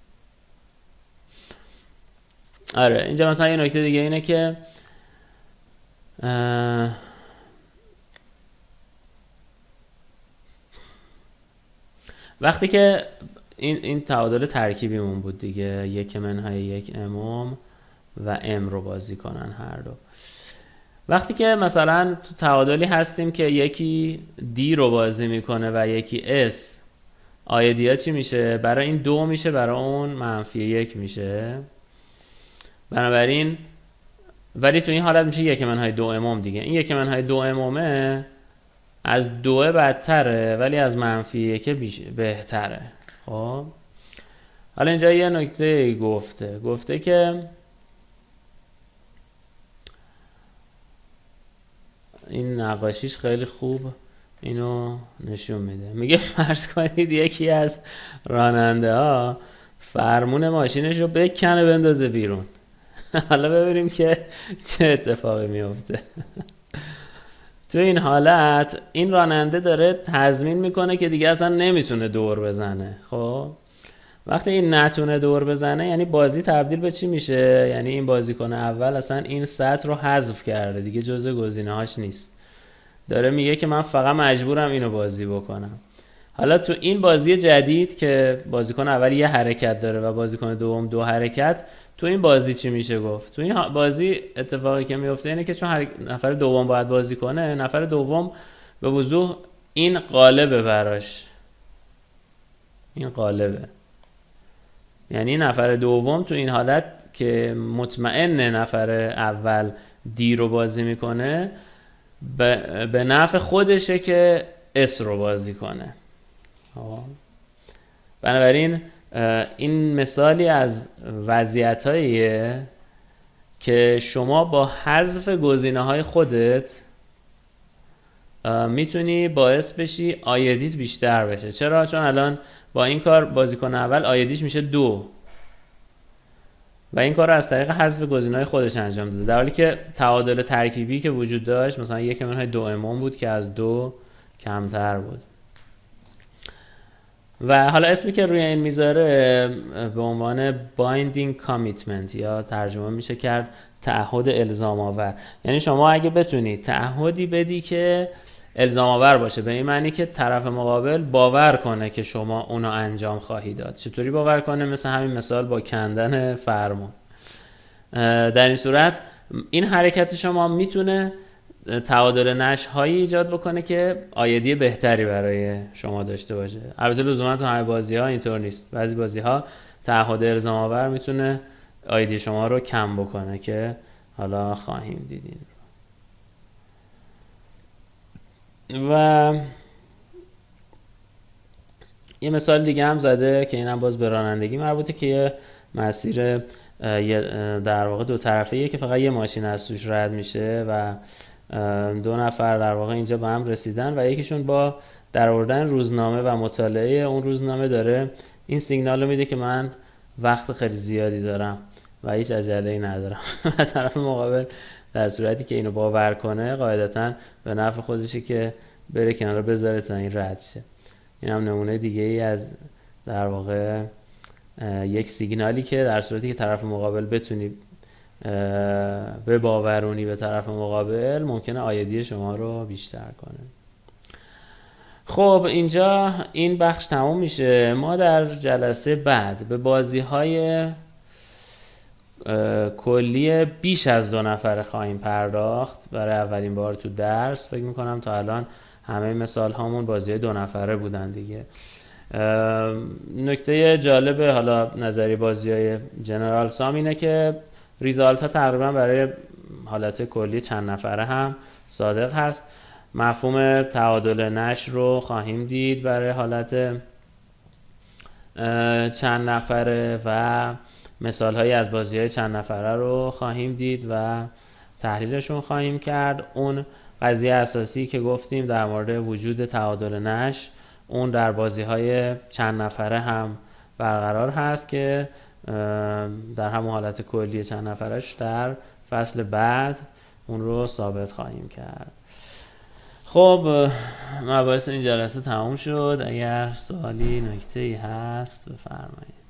آره اینجا مثلا یه نکته دیگه اینه که وقتی که این این تعادل ترکیبیمون بود دیگه، یک منهای یک اموم و ام رو بازی کنن هر دو. وقتی که مثلا تو تعادلی هستیم که یکی دی رو بازی میکنه و یکی اس، آیدی ها چی میشه؟ برای این دو میشه، برای اون منفی یک میشه. بنابراین ولی تو این حالت میشه یک منهای دو اموم دیگه. این یک منهای دو امومه از دوه بدتره ولی از منفی یک بهتره. خب حالا اینجا یه نکته گفته گفته که این نقاشیش خیلی خوب اینو نشون میده. میگه فرض کنید یکی از راننده ها فرمون ماشینش رو بکنه بندازه بیرون. حالا ببینیم که چه اتفاقی میفته. تو این حالت این راننده داره تضمین میکنه که دیگه اصلا نمیتونه دور بزنه. خب وقتی این نتونه دور بزنه یعنی بازی تبدیل به چی میشه؟ یعنی این بازیکن اول اصلا این سطر رو حذف کرده دیگه، جزء گزینه‌هاش نیست. داره میگه که من فقط مجبورم اینو بازی بکنم. حالا تو این بازی جدید که بازیکن اول یه حرکت داره و بازیکن دوم دو حرکت، تو این بازی چی میشه گفت؟ تو این بازی اتفاقی که میفته اینه که چون نفر دوم باید بازی کنه، نفر دوم به وضوح این قالبه براش، این قالبه. یعنی نفر دوم تو این حالت که مطمئن نفر اول دی رو بازی میکنه، به نفع خودشه که اس رو بازی کنه. بنابراین این مثالی از وضعیتاییه که شما با حذف گزینه‌های خودت میتونی باعث بشی آیدیت بیشتر بشه. چرا؟ چون الان با این کار بازیکن اول آیدیش میشه دو و این کار رو از طریق حذف گزینه‌های خودش انجام داده، در حالی که تعادل ترکیبی که وجود داشت مثلا یک منهای دو اموم بود که از دو کمتر بود. و حالا اسمی که روی این میذاره به عنوان binding commitment یا ترجمه میشه کرد تعهد الزام آور. یعنی شما اگه بتونی تعهدی بدی که الزام آور باشه، به این معنی که طرف مقابل باور کنه که شما اونو انجام خواهی داد. چطوری باور کنه؟ مثل همین مثال با کندن فرمون. در این صورت این حرکت شما میتونه تعادل نش هایی ایجاد بکنه که آیدی بهتری برای شما داشته باشه. البته لزوما تو همه بازی ها اینطور نیست. بعضی بازی ها تعهد الزام آور میتونه آیدی شما رو کم بکنه که حالا خواهیم دیدین. و یه مثال دیگه هم زده که اینم باز به رانندگی مربوطه که یه مسیر در واقع دو طرفه‌ایه که فقط یه ماشین از توش رد میشه و دو نفر در واقع اینجا به هم رسیدن و یکیشون با در آوردن روزنامه و مطالعه اون روزنامه داره این سیگنال رو میده که من وقت خیلی زیادی دارم و هیچ عجله‌ای ندارم. و طرف مقابل در صورتی که اینو باور کنه قاعدتاً به نفع خودشه که بره کنار بذاره تا این رد شه. این هم نمونه دیگه ای از در واقع یک سیگنالی که در صورتی که طرف مقابل بتونی به باورونی به طرف مقابل ممکنه آیدی شما رو بیشتر کنه. خب اینجا این بخش تموم میشه. ما در جلسه بعد به بازی های کلی بیش از دو نفره خواهیم پرداخت برای اولین بار تو درس. فکر میکنم تا الان همه مثال هامون بازی های دو نفره بودن دیگه. نکته جالب حالا نظری بازی های جنرال سام اینه که ریزالت ها تقریبا برای حالت کلی چند نفره هم صادق هست. مفهوم تعادل نشر رو خواهیم دید برای حالت چند نفره و مثال هایی از بازی های چند نفره رو خواهیم دید و تحلیلشون خواهیم کرد. اون قضیه اساسی که گفتیم در مورد وجود تعادل نشر، اون در بازی های چند نفره هم برقرار هست که در همون حالت کلی چند نفرش در فصل بعد اون رو ثابت خواهیم کرد. خب مباحث این جلسه تموم شد. اگر سوالی نکته‌ای هست بفرمایید.